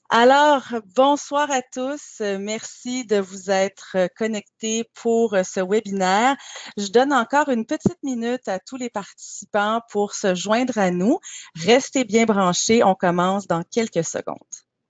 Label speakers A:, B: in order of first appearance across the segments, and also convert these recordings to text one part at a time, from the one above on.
A: Alors, bonsoir à tous. Merci de vous être connectés pour ce webinaire. Je donne encore une petite minute à tous les participants pour se joindre à nous. Restez bien branchés. On commence dans quelques secondes.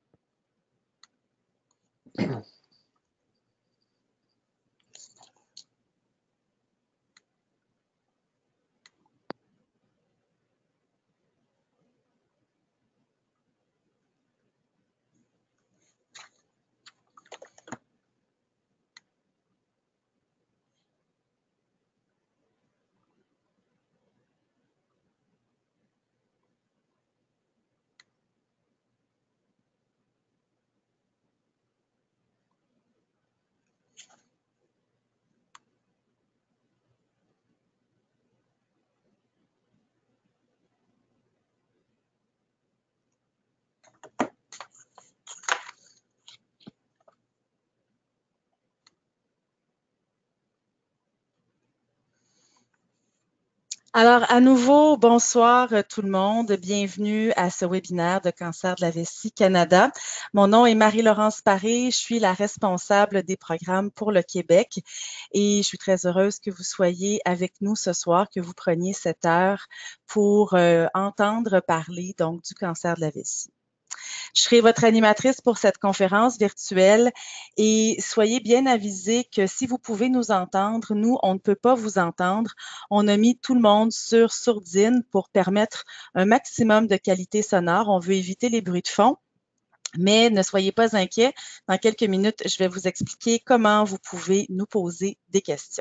A: Alors, à nouveau, bonsoir tout le monde. Bienvenue à ce webinaire de Cancer de la vessie Canada. Mon nom est Marie-Laurence Paré. Je suis la responsable des programmes pour le Québec et je suis très heureuse que vous soyez avec nous ce soir, que vous preniez cette heure pour entendre parler donc du cancer de la vessie. Je serai votre animatrice pour cette conférence virtuelle et soyez bien avisés que si vous pouvez nous entendre, nous, on ne peut pas vous entendre. On a mis tout le monde sur sourdine pour permettre un maximum de qualité sonore. On veut éviter les bruits de fond. Mais ne soyez pas inquiets. Dans quelques minutes, je vais vous expliquer comment vous pouvez nous poser des questions.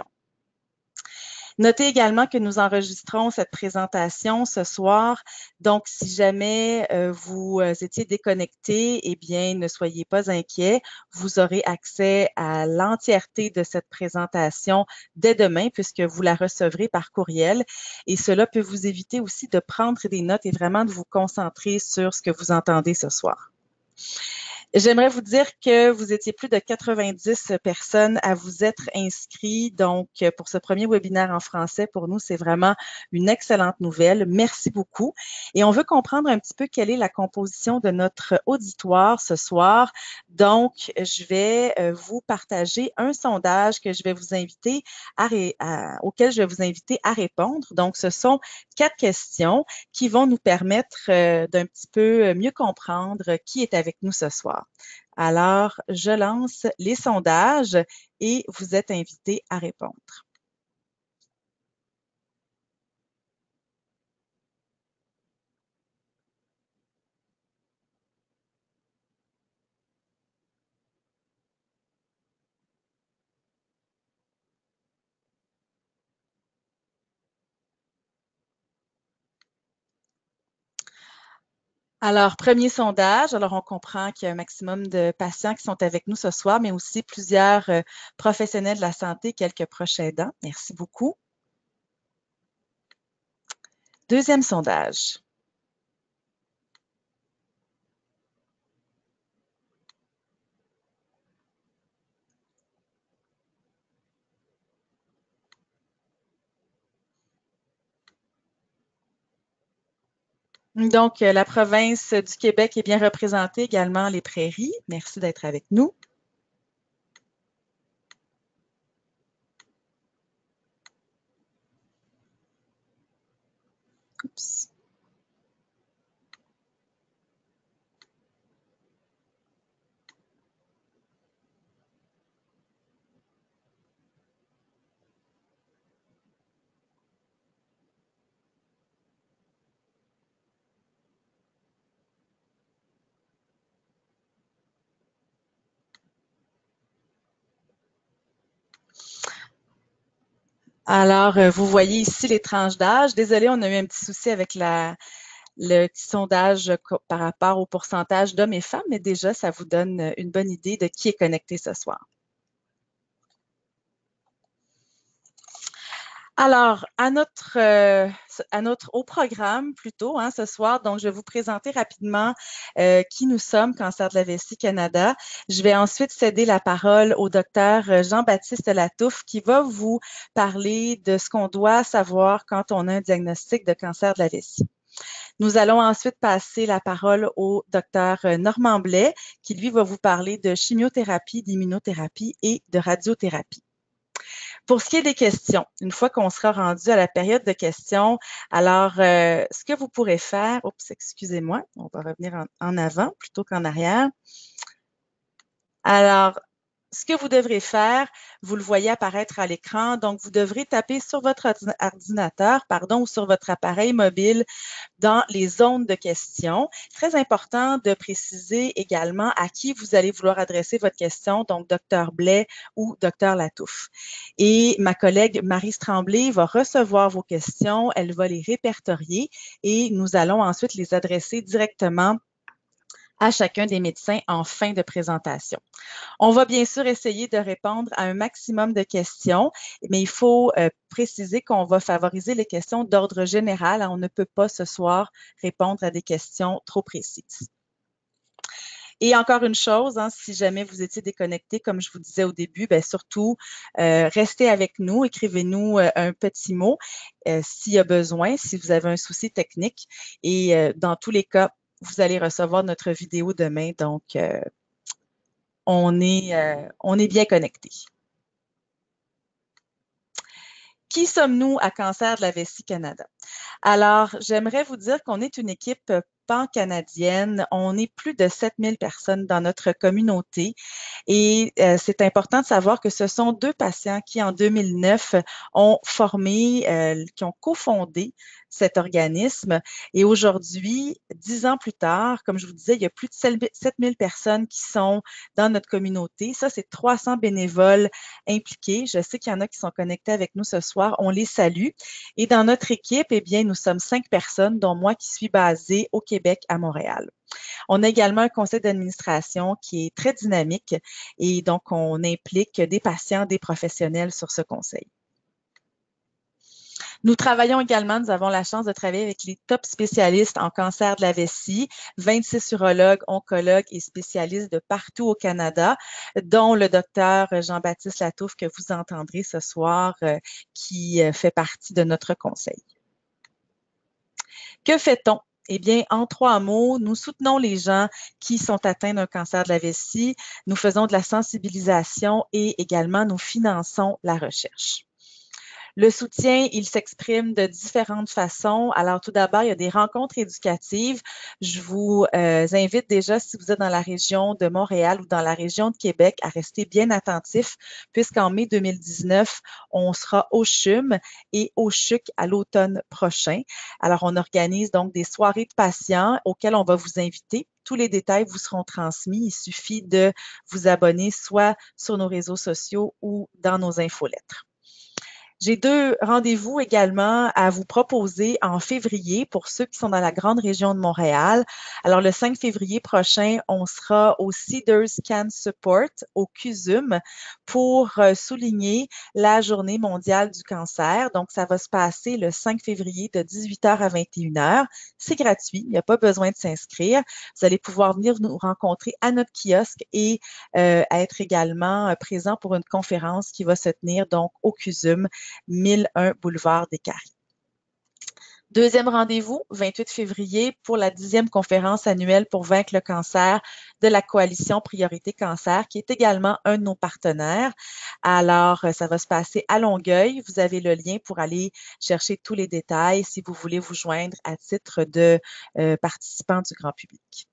A: Notez également que nous enregistrons cette présentation ce soir. Donc, si jamais vous étiez déconnecté, eh bien, ne soyez pas inquiets. Vous aurez accès à l'entièreté de cette présentation dès demain puisque vous la recevrez par courriel. Et cela peut vous éviter aussi de prendre des notes et vraiment de vous concentrer sur ce que vous entendez ce soir. J'aimerais vous dire que vous étiez plus de 90 personnes à vous être inscrits. Donc, pour ce premier webinaire en français, pour nous, c'est vraiment une excellente nouvelle. Merci beaucoup. Et on veut comprendre un petit peu quelle est la composition de notre auditoire ce soir. Donc, je vais vous partager un sondage que je vais vous inviter auquel je vais vous inviter à répondre. Donc, ce sont 4 questions qui vont nous permettre d'un petit peu mieux comprendre qui est avec nous ce soir. Alors, je lance les sondages et vous êtes invités à répondre. Alors, premier sondage. Alors, on comprend qu'il y a un maximum de patients qui sont avec nous ce soir, mais aussi plusieurs professionnels de la santé, quelques proches aidants. Merci beaucoup. Deuxième sondage. Donc, la province du Québec est bien représentée, également les prairies. Merci d'être avec nous. Oups. Alors, vous voyez ici les tranches d'âge. Désolée, on a eu un petit souci avec le petit sondage par rapport au pourcentage d'hommes et femmes, mais déjà, ça vous donne une bonne idée de qui est connecté ce soir. Alors, au programme plutôt, ce soir, donc je vais vous présenter rapidement qui nous sommes, Cancer de la vessie Canada. Je vais ensuite céder la parole au docteur Jean-Baptiste Latouffe qui va vous parler de ce qu'on doit savoir quand on a un diagnostic de cancer de la vessie. Nous allons ensuite passer la parole au docteur Normand Blais, qui lui va vous parler de chimiothérapie, d'immunothérapie et de radiothérapie. Pour ce qui est des questions, une fois qu'on sera rendu à la période de questions, alors ce que vous pourrez faire, oups, excusez-moi, on va revenir en avant plutôt qu'en arrière. Alors, ce que vous devrez faire, vous le voyez apparaître à l'écran, donc vous devrez taper sur votre ordinateur, ou sur votre appareil mobile dans les zones de questions. Très important de préciser également à qui vous allez vouloir adresser votre question, donc Dr Blais ou Dr Latouf. Et ma collègue Marie Tremblay va recevoir vos questions, elle va les répertorier et nous allons ensuite les adresser directement à chacun des médecins en fin de présentation. On va bien sûr essayer de répondre à un maximum de questions, mais il faut préciser qu'on va favoriser les questions d'ordre général. On ne peut pas ce soir répondre à des questions trop précises. Et encore une chose, si jamais vous étiez déconnecté, comme je vous disais au début, bien surtout, restez avec nous, écrivez-nous un petit mot s'il y a besoin, si vous avez un souci technique. Et dans tous les cas, vous allez recevoir notre vidéo demain, donc on est bien connectés. Qui sommes-nous à Cancer de la Vessie Canada? Alors, j'aimerais vous dire qu'on est une équipe pan-canadienne. On est plus de 7000 personnes dans notre communauté et c'est important de savoir que ce sont 2 patients qui, en 2009, ont formé, qui ont cofondé cet organisme. Et aujourd'hui, 10 ans plus tard, comme je vous disais, il y a plus de 7000 personnes qui sont dans notre communauté. Ça, c'est 300 bénévoles impliqués. Je sais qu'il y en a qui sont connectés avec nous ce soir. On les salue. Et dans notre équipe, eh bien, nous sommes 5 personnes, dont moi qui suis basée au Québec, à Montréal. On a également un conseil d'administration qui est très dynamique et donc on implique des patients, des professionnels sur ce conseil. Nous travaillons également, nous avons la chance de travailler avec les top spécialistes en cancer de la vessie, 26 urologues, oncologues et spécialistes de partout au Canada, dont le docteur Jean-Baptiste Latouf que vous entendrez ce soir, qui fait partie de notre conseil. Que fait-on? Eh bien, en 3 mots, nous soutenons les gens qui sont atteints d'un cancer de la vessie, nous faisons de la sensibilisation et également nous finançons la recherche. Le soutien, il s'exprime de différentes façons. Alors, tout d'abord, il y a des rencontres éducatives. Je vous invite déjà, si vous êtes dans la région de Montréal ou dans la région de Québec, à rester bien attentifs, puisqu'en mai 2019, on sera au CHUM et au CHUC à l'automne prochain. Alors, on organise donc des soirées de patients auxquelles on va vous inviter. Tous les détails vous seront transmis. Il suffit de vous abonner soit sur nos réseaux sociaux ou dans nos infolettres. J'ai 2 rendez-vous également à vous proposer en février pour ceux qui sont dans la grande région de Montréal. Alors, le 5 février prochain, on sera au Cedars Can Support au CUSUM pour souligner la Journée mondiale du cancer. Donc, ça va se passer le 5 février de 18h à 21h. C'est gratuit, il n'y a pas besoin de s'inscrire. Vous allez pouvoir venir nous rencontrer à notre kiosque et être également présent pour une conférence qui va se tenir donc au CUSUM, 1001 boulevard des Carrés. Deuxième rendez-vous, 28 février, pour la 10e conférence annuelle pour vaincre le cancer de la coalition Priorité Cancer, qui est également un de nos partenaires. Alors, ça va se passer à Longueuil. Vous avez le lien pour aller chercher tous les détails si vous voulez vous joindre à titre de participant du grand public.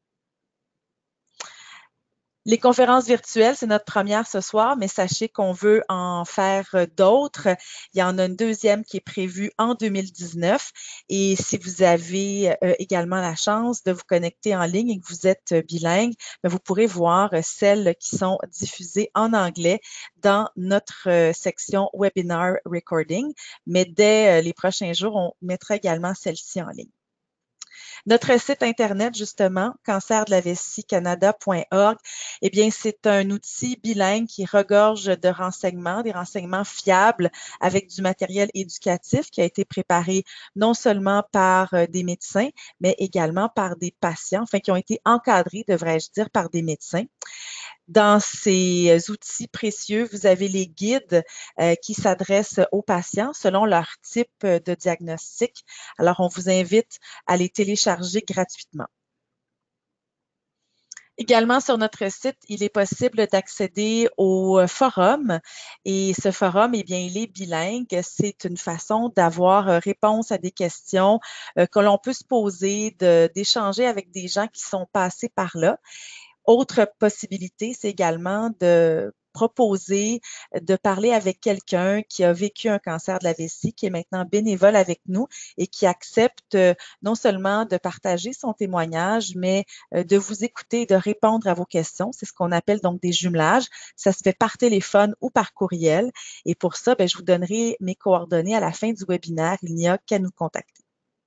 A: Les conférences virtuelles, c'est notre première ce soir, mais sachez qu'on veut en faire d'autres. Il y en a une deuxième qui est prévue en 2019. Et si vous avez également la chance de vous connecter en ligne et que vous êtes bilingue, vous pourrez voir celles qui sont diffusées en anglais dans notre section Webinar Recording. Mais dès les prochains jours, on mettra également celle-ci en ligne. Notre site Internet, justement, cancerdelaVessieCanada.org, eh bien, c'est un outil bilingue qui regorge de renseignements, des renseignements fiables avec du matériel éducatif qui a été préparé non seulement par des médecins, mais également par des patients, enfin, qui ont été encadrés, devrais-je dire, par des médecins. Dans ces outils précieux, vous avez les guides qui s'adressent aux patients selon leur type de diagnostic. Alors, on vous invite à les télécharger gratuitement. Également sur notre site, il est possible d'accéder au forum et ce forum, eh bien, il est bilingue. C'est une façon d'avoir réponse à des questions que l'on peut se poser, d'échanger avec des gens qui sont passés par là. Autre possibilité, c'est également de proposer de parler avec quelqu'un qui a vécu un cancer de la vessie, qui est maintenant bénévole avec nous et qui accepte non seulement de partager son témoignage, mais de vous écouter et de répondre à vos questions. C'est ce qu'on appelle donc des jumelages. Ça se fait par téléphone ou par courriel. Et pour ça, je vous donnerai mes coordonnées à la fin du webinaire. Il n'y a qu'à nous contacter.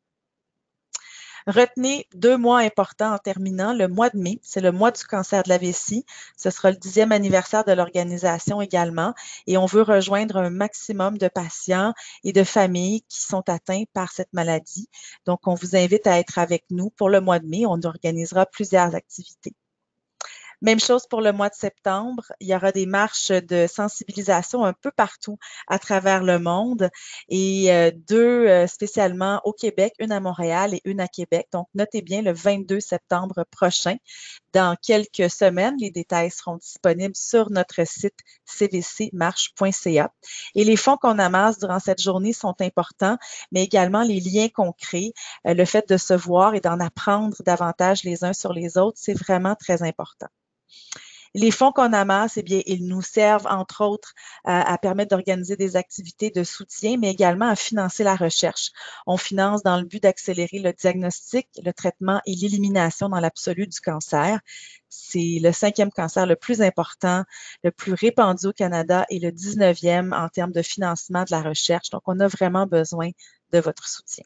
A: Retenez 2 mois importants en terminant. Le mois de mai, c'est le mois du cancer de la vessie. Ce sera le 10e anniversaire de l'organisation également. Et on veut rejoindre un maximum de patients et de familles qui sont atteints par cette maladie. Donc, on vous invite à être avec nous pour le mois de mai. On organisera plusieurs activités. Même chose pour le mois de septembre. Il y aura des marches de sensibilisation un peu partout à travers le monde et deux spécialement au Québec, une à Montréal et une à Québec. Donc, notez bien le 22 septembre prochain. Dans quelques semaines, les détails seront disponibles sur notre site cvcmarche.ca. Et les fonds qu'on amasse durant cette journée sont importants, mais également les liens qu'on crée, le fait de se voir et d'en apprendre davantage les uns sur les autres, c'est vraiment très important. Les fonds qu'on amasse, eh bien, ils nous servent, entre autres, à permettre d'organiser des activités de soutien, mais également à financer la recherche. On finance dans le but d'accélérer le diagnostic, le traitement et l'élimination dans l'absolu du cancer. C'est le 5e cancer le plus important, le plus répandu au Canada et le 19e en termes de financement de la recherche. Donc, on a vraiment besoin de votre soutien.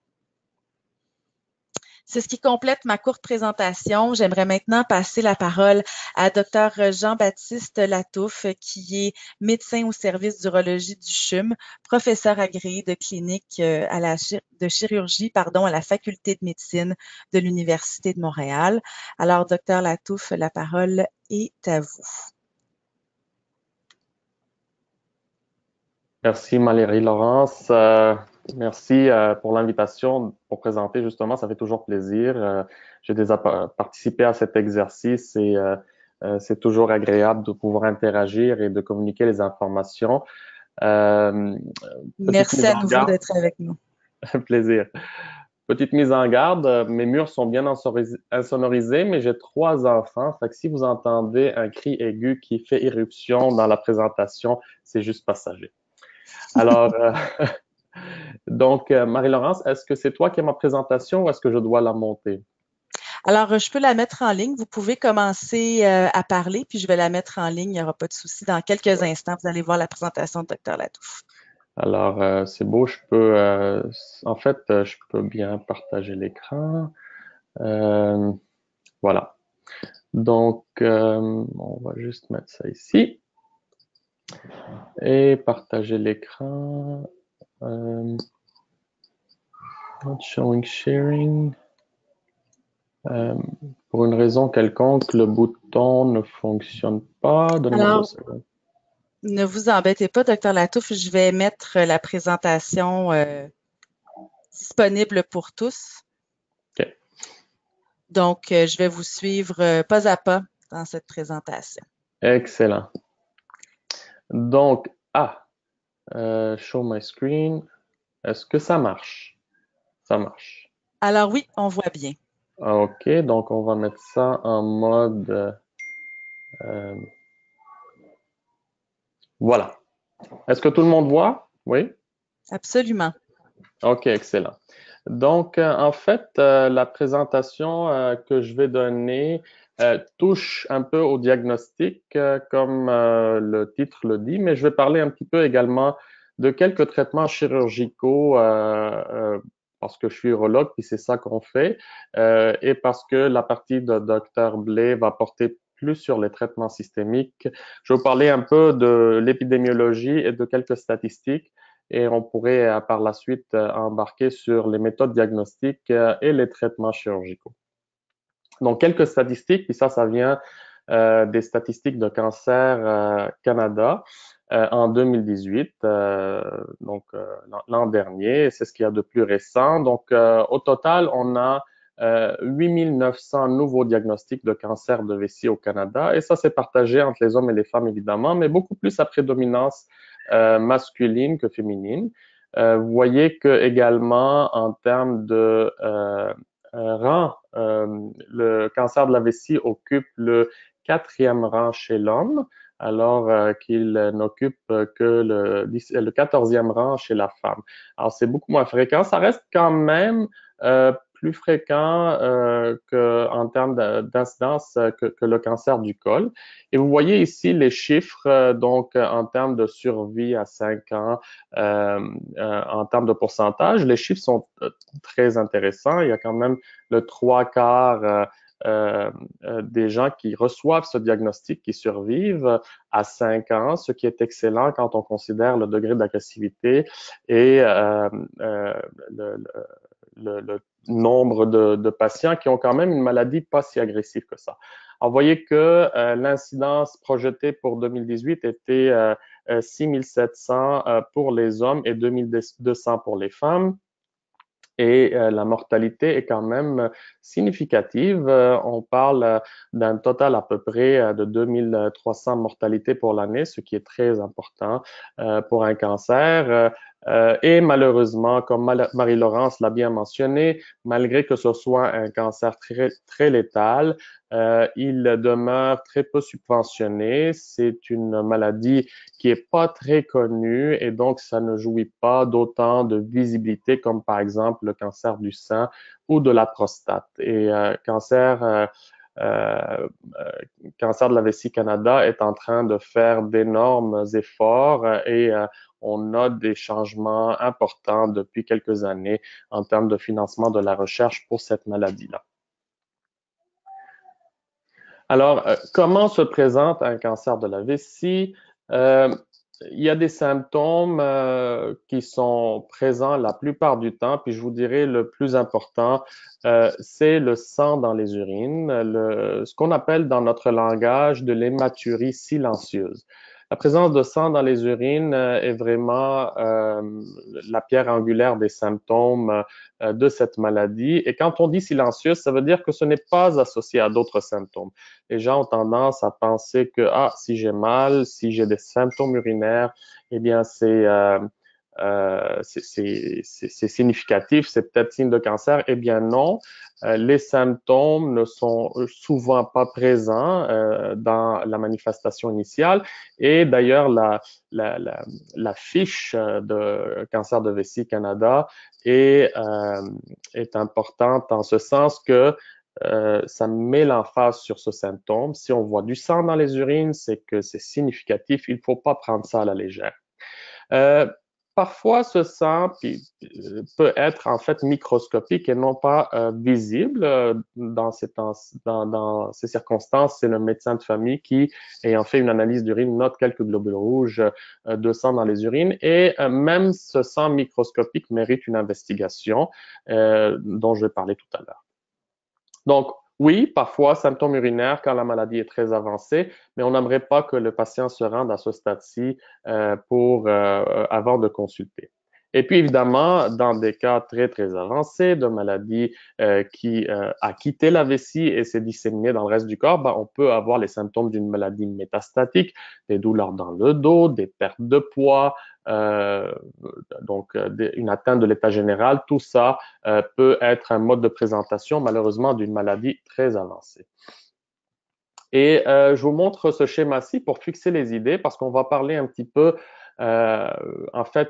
A: C'est ce qui complète ma courte présentation. J'aimerais maintenant passer la parole à Dr Jean-Baptiste Latouffe, qui est médecin au service d'urologie du CHUM, professeur agréé de clinique de chirurgie à la faculté de médecine de l'Université de Montréal. Alors, Dr Latouffe, la parole est à vous.
B: Merci Valérie-Laurence. Merci pour l'invitation pour présenter justement, ça fait toujours plaisir. J'ai déjà participé à cet exercice et c'est toujours agréable de pouvoir interagir et de communiquer les informations.
A: Merci à nouveau d'être avec nous.
B: Plaisir. Petite mise en garde, mes murs sont bien insonorisés, mais j'ai 3 enfants. Fait que si vous entendez un cri aigu qui fait irruption dans la présentation, c'est juste passager. Alors, donc, Marie-Laurence, est-ce que c'est toi qui as ma présentation ou est-ce que je dois la monter?
A: Alors, je peux la mettre en ligne. Vous pouvez commencer à parler, puis je vais la mettre en ligne. Il n'y aura pas de souci. Dans quelques instants, vous allez voir la présentation de Dr Latouffe.
B: Alors, c'est beau. Je peux, en fait, je peux bien partager l'écran. Voilà. Donc, on va juste mettre ça ici et partager l'écran. Not showing sharing. Pour une raison quelconque, le bouton ne fonctionne pas. Donnez-moi 2 secondes.
A: Ne vous embêtez pas, Dr Latouffe, je vais mettre la présentation disponible pour tous.
B: OK.
A: Donc, je vais vous suivre pas à pas dans cette présentation.
B: Excellent. Donc, show my screen. Est-ce que ça marche? Ça marche.
A: Alors oui, on voit bien.
B: OK, donc on va mettre ça en mode... voilà. Est-ce que tout le monde voit? Oui?
A: Absolument.
B: OK, excellent. Donc, en fait, la présentation que je vais donner touche un peu au diagnostic, comme le titre le dit, mais je vais parler un petit peu également de quelques traitements chirurgicaux parce que je suis urologue, puis c'est ça qu'on fait, et parce que la partie de Dr Blais va porter plus sur les traitements systémiques. Je vais vous parler un peu de l'épidémiologie et de quelques statistiques. Et on pourrait par la suite embarquer sur les méthodes diagnostiques et les traitements chirurgicaux. Donc, quelques statistiques, puis ça vient des statistiques de cancer Canada en 2018, l'an dernier. C'est ce qu'il y a de plus récent. Donc, au total, on a 8 900 nouveaux diagnostics de cancer de vessie au Canada. Et ça, c'est partagé entre les hommes et les femmes, évidemment, mais beaucoup plus à prédominance masculine que féminine. Vous voyez que également, en termes de rang, le cancer de la vessie occupe le quatrième rang chez l'homme, alors qu'il n'occupe que le 14e rang chez la femme. Alors, c'est beaucoup moins fréquent. Ça reste quand même plus fréquent en termes d'incidence que le cancer du col. Et vous voyez ici les chiffres, donc en termes de survie à 5 ans, en termes de pourcentage. Les chiffres sont très intéressants. Il y a quand même le 3 quarts des gens qui reçoivent ce diagnostic qui survivent à 5 ans, ce qui est excellent quand on considère le degré d'agressivité et le, le nombre de patients qui ont quand même une maladie pas si agressive que ça. Alors, vous voyez que l'incidence projetée pour 2018 était 6700 pour les hommes et 2200 pour les femmes. Et la mortalité est quand même significative. On parle d'un total à peu près de 2300 mortalités pour l'année, ce qui est très important pour un cancer. Et malheureusement, comme Marie-Laurence l'a bien mentionné, malgré que ce soit un cancer très létal, il demeure très peu subventionné. C'est une maladie qui est pas très connue et donc ça ne jouit pas d'autant de visibilité comme par exemple le cancer du sein ou de la prostate. Et Cancer de la vessie Canada est en train de faire d'énormes efforts et on note des changements importants depuis quelques années en termes de financement de la recherche pour cette maladie-là. Alors, comment se présente un cancer de la vessie? Il y a des symptômes qui sont présents la plupart du temps, puis je vous dirais le plus important, c'est le sang dans les urines, ce qu'on appelle dans notre langage de l'hématurie silencieuse. La présence de sang dans les urines est vraiment la pierre angulaire des symptômes de cette maladie. Et quand on dit silencieuse, ça veut dire que ce n'est pas associé à d'autres symptômes. Les gens ont tendance à penser que si j'ai mal, si j'ai des symptômes urinaires, eh bien c'est significatif, c'est peut-être signe de cancer. Eh bien non, les symptômes ne sont souvent pas présents dans la manifestation initiale. Et d'ailleurs, la fiche de cancer de vessie Canada est importante en ce sens que ça met l'emphase sur ce symptôme. Si on voit du sang dans les urines, c'est que c'est significatif. Il ne faut pas prendre ça à la légère. Parfois, ce sang peut être en fait microscopique et non pas visible. Dans ces circonstances, c'est le médecin de famille qui, ayant fait une analyse d'urine, note quelques globules rouges de sang dans les urines. Et même ce sang microscopique mérite une investigation dont je vais parler tout à l'heure. Donc, oui, parfois, symptômes urinaires quand la maladie est très avancée, mais on n'aimerait pas que le patient se rende à ce stade-ci avant de consulter. Et puis, évidemment, dans des cas très, très avancés de maladie qui a quitté la vessie et s'est disséminée dans le reste du corps, on peut avoir les symptômes d'une maladie métastatique, des douleurs dans le dos, des pertes de poids, une atteinte de l'état général. Tout ça peut être un mode de présentation, malheureusement, d'une maladie très avancée. Et je vous montre ce schéma-ci pour fixer les idées parce qu'on va parler un petit peu en fait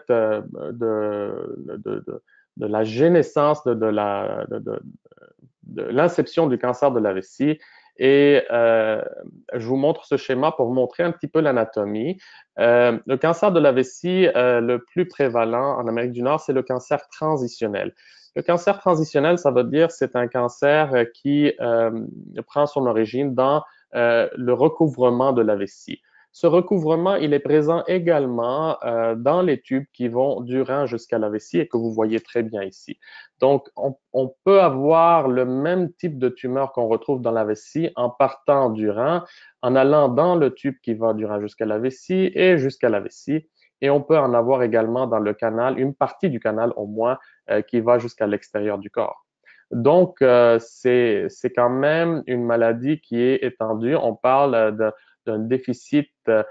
B: de la génescence de l'inception du cancer de la vessie. Et je vous montre ce schéma pour vous montrer un petit peu l'anatomie. Le cancer de la vessie le plus prévalent en Amérique du Nord, c'est le cancer transitionnel. Le cancer transitionnel, ça veut dire c'est un cancer qui prend son origine dans le recouvrement de la vessie. Ce recouvrement, il est présent également dans les tubes qui vont du rein jusqu'à la vessie et que vous voyez très bien ici. Donc, on peut avoir le même type de tumeur qu'on retrouve dans la vessie en partant du rein, en allant dans le tube qui va du rein jusqu'à la vessie et jusqu'à la vessie. Et on peut en avoir également dans le canal, une partie du canal au moins, qui va jusqu'à l'extérieur du corps. Donc, c'est quand même une maladie qui est étendue. On parle d'un déficit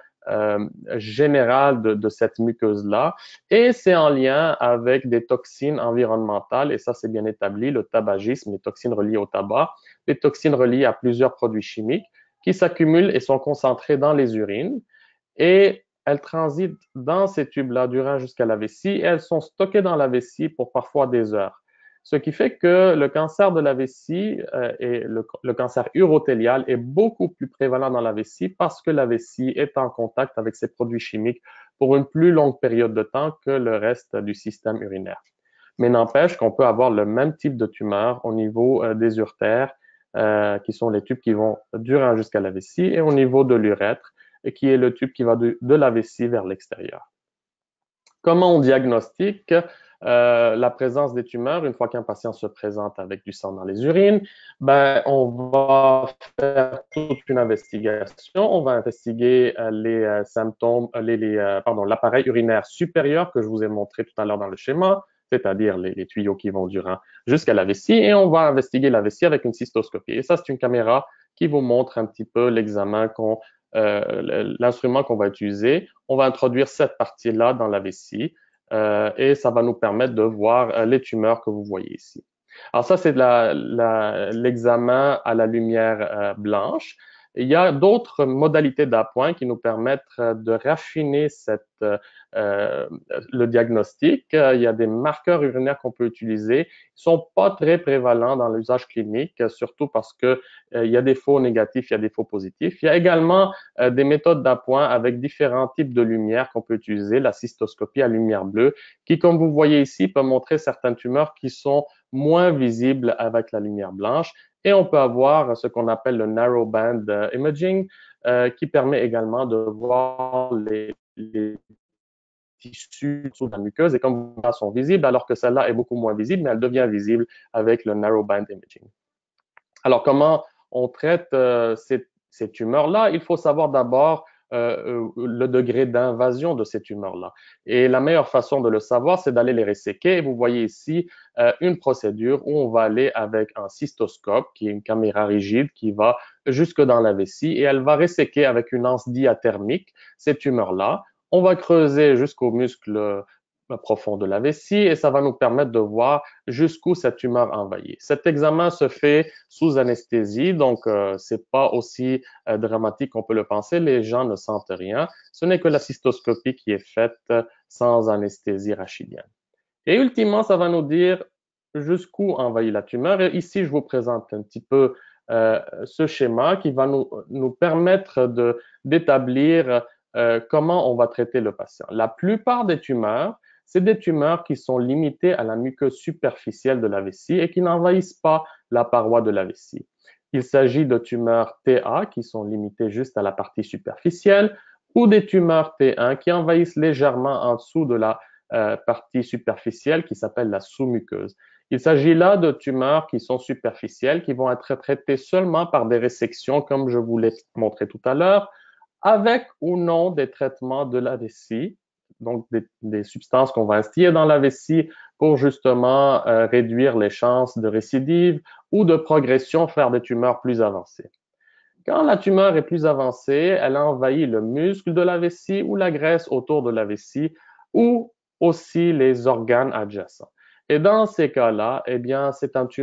B: général de cette muqueuse-là. Et c'est en lien avec des toxines environnementales, et ça c'est bien établi, le tabagisme, les toxines reliées au tabac, les toxines reliées à plusieurs produits chimiques qui s'accumulent et sont concentrés dans les urines. Et elles transitent dans ces tubes-là du rein jusqu'à la vessie et elles sont stockées dans la vessie pour parfois des heures. Ce qui fait que le cancer de la vessie et le cancer urothélial est beaucoup plus prévalent dans la vessie parce que la vessie est en contact avec ces produits chimiques pour une plus longue période de temps que le reste du système urinaire. Mais n'empêche qu'on peut avoir le même type de tumeur au niveau des uretères, qui sont les tubes qui vont du rein jusqu'à la vessie, et au niveau de l'urètre, qui est le tube qui va de la vessie vers l'extérieur. Comment on diagnostique la présence des tumeurs une fois qu'un patient se présente avec du sang dans les urines? Ben, on va faire toute une investigation. On va investiguer les symptômes, l'appareil urinaire supérieur que je vous ai montré tout à l'heure dans le schéma, c'est-à-dire les tuyaux qui vont du rein jusqu'à la vessie, et on va investiguer la vessie avec une cystoscopie. Et ça, c'est une caméra qui vous montre un petit peu l'examen l'instrument qu'on va utiliser. On va introduire cette partie-là dans la vessie et ça va nous permettre de voir les tumeurs que vous voyez ici. Alors ça, c'est l'examen à la lumière blanche. Il y a d'autres modalités d'appoint qui nous permettent de raffiner le diagnostic. Il y a des marqueurs urinaires qu'on peut utiliser. Ils ne sont pas très prévalents dans l'usage clinique, surtout parce que il y a des faux négatifs, il y a des faux positifs. Il y a également des méthodes d'appoint avec différents types de lumière qu'on peut utiliser. La cystoscopie à lumière bleue, qui, comme vous voyez ici, peut montrer certaines tumeurs qui sont moins visibles avec la lumière blanche. Et on peut avoir ce qu'on appelle le narrow band imaging, qui permet également de voir les tissus sous la muqueuse et comme elles sont visibles, alors que celle-là est beaucoup moins visible, mais elle devient visible avec le narrow band imaging. Alors, comment on traite ces tumeurs-là? Il faut savoir d'abord le degré d'invasion de ces tumeurs-là. Et la meilleure façon de le savoir, c'est d'aller les resséquer. Et vous voyez ici une procédure où on va aller avec un cystoscope, qui est une caméra rigide qui va jusque dans la vessie et elle va resséquer avec une anse diathermique ces tumeurs-là. On va creuser jusqu'au muscle profond de la vessie et ça va nous permettre de voir jusqu'où cette tumeur envahit. Cet examen se fait sous anesthésie, donc c'est pas aussi dramatique qu'on peut le penser. Les gens ne sentent rien. Ce n'est que la cystoscopie qui est faite sans anesthésie rachidienne. Et ultimement, ça va nous dire jusqu'où envahit la tumeur. Et ici, je vous présente un petit peu ce schéma qui va nous permettre d'établir comment on va traiter le patient. La plupart des tumeurs, c'est des tumeurs qui sont limitées à la muqueuse superficielle de la vessie et qui n'envahissent pas la paroi de la vessie. Il s'agit de tumeurs TA qui sont limitées juste à la partie superficielle ou des tumeurs T1 qui envahissent légèrement en dessous de la partie superficielle qui s'appelle la sous-muqueuse. Il s'agit là de tumeurs qui sont superficielles, qui vont être traitées seulement par des résections, comme je vous l'ai montré tout à l'heure, avec ou non des traitements de la vessie, donc des substances qu'on va instiller dans la vessie pour justement réduire les chances de récidive ou de progression vers des tumeurs plus avancées. Quand la tumeur est plus avancée, elle envahit le muscle de la vessie ou la graisse autour de la vessie ou aussi les organes adjacents. Et dans ces cas-là, eh bien, c'est un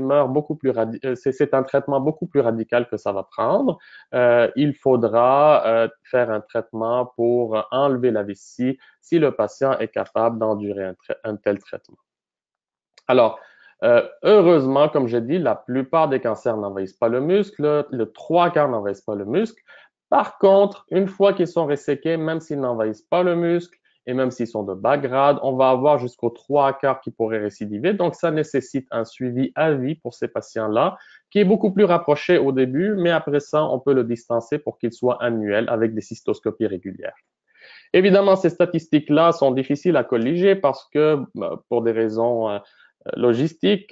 B: traitement beaucoup plus radical que ça va prendre. Il faudra faire un traitement pour enlever la vessie si le patient est capable d'endurer un tel traitement. Alors, heureusement, comme j'ai dit, la plupart des cancers n'envahissent pas le muscle, le 3/4 n'envahissent pas le muscle. Par contre, une fois qu'ils sont resséqués, même s'ils n'envahissent pas le muscle, et même s'ils sont de bas grade, on va avoir jusqu'aux 3 quarts qui pourraient récidiver. Donc, ça nécessite un suivi à vie pour ces patients-là, qui est beaucoup plus rapproché au début, mais après ça, on peut le distancer pour qu'il soit annuel avec des cystoscopies régulières. Évidemment, ces statistiques-là sont difficiles à colliger parce que, pour des raisons logistiques,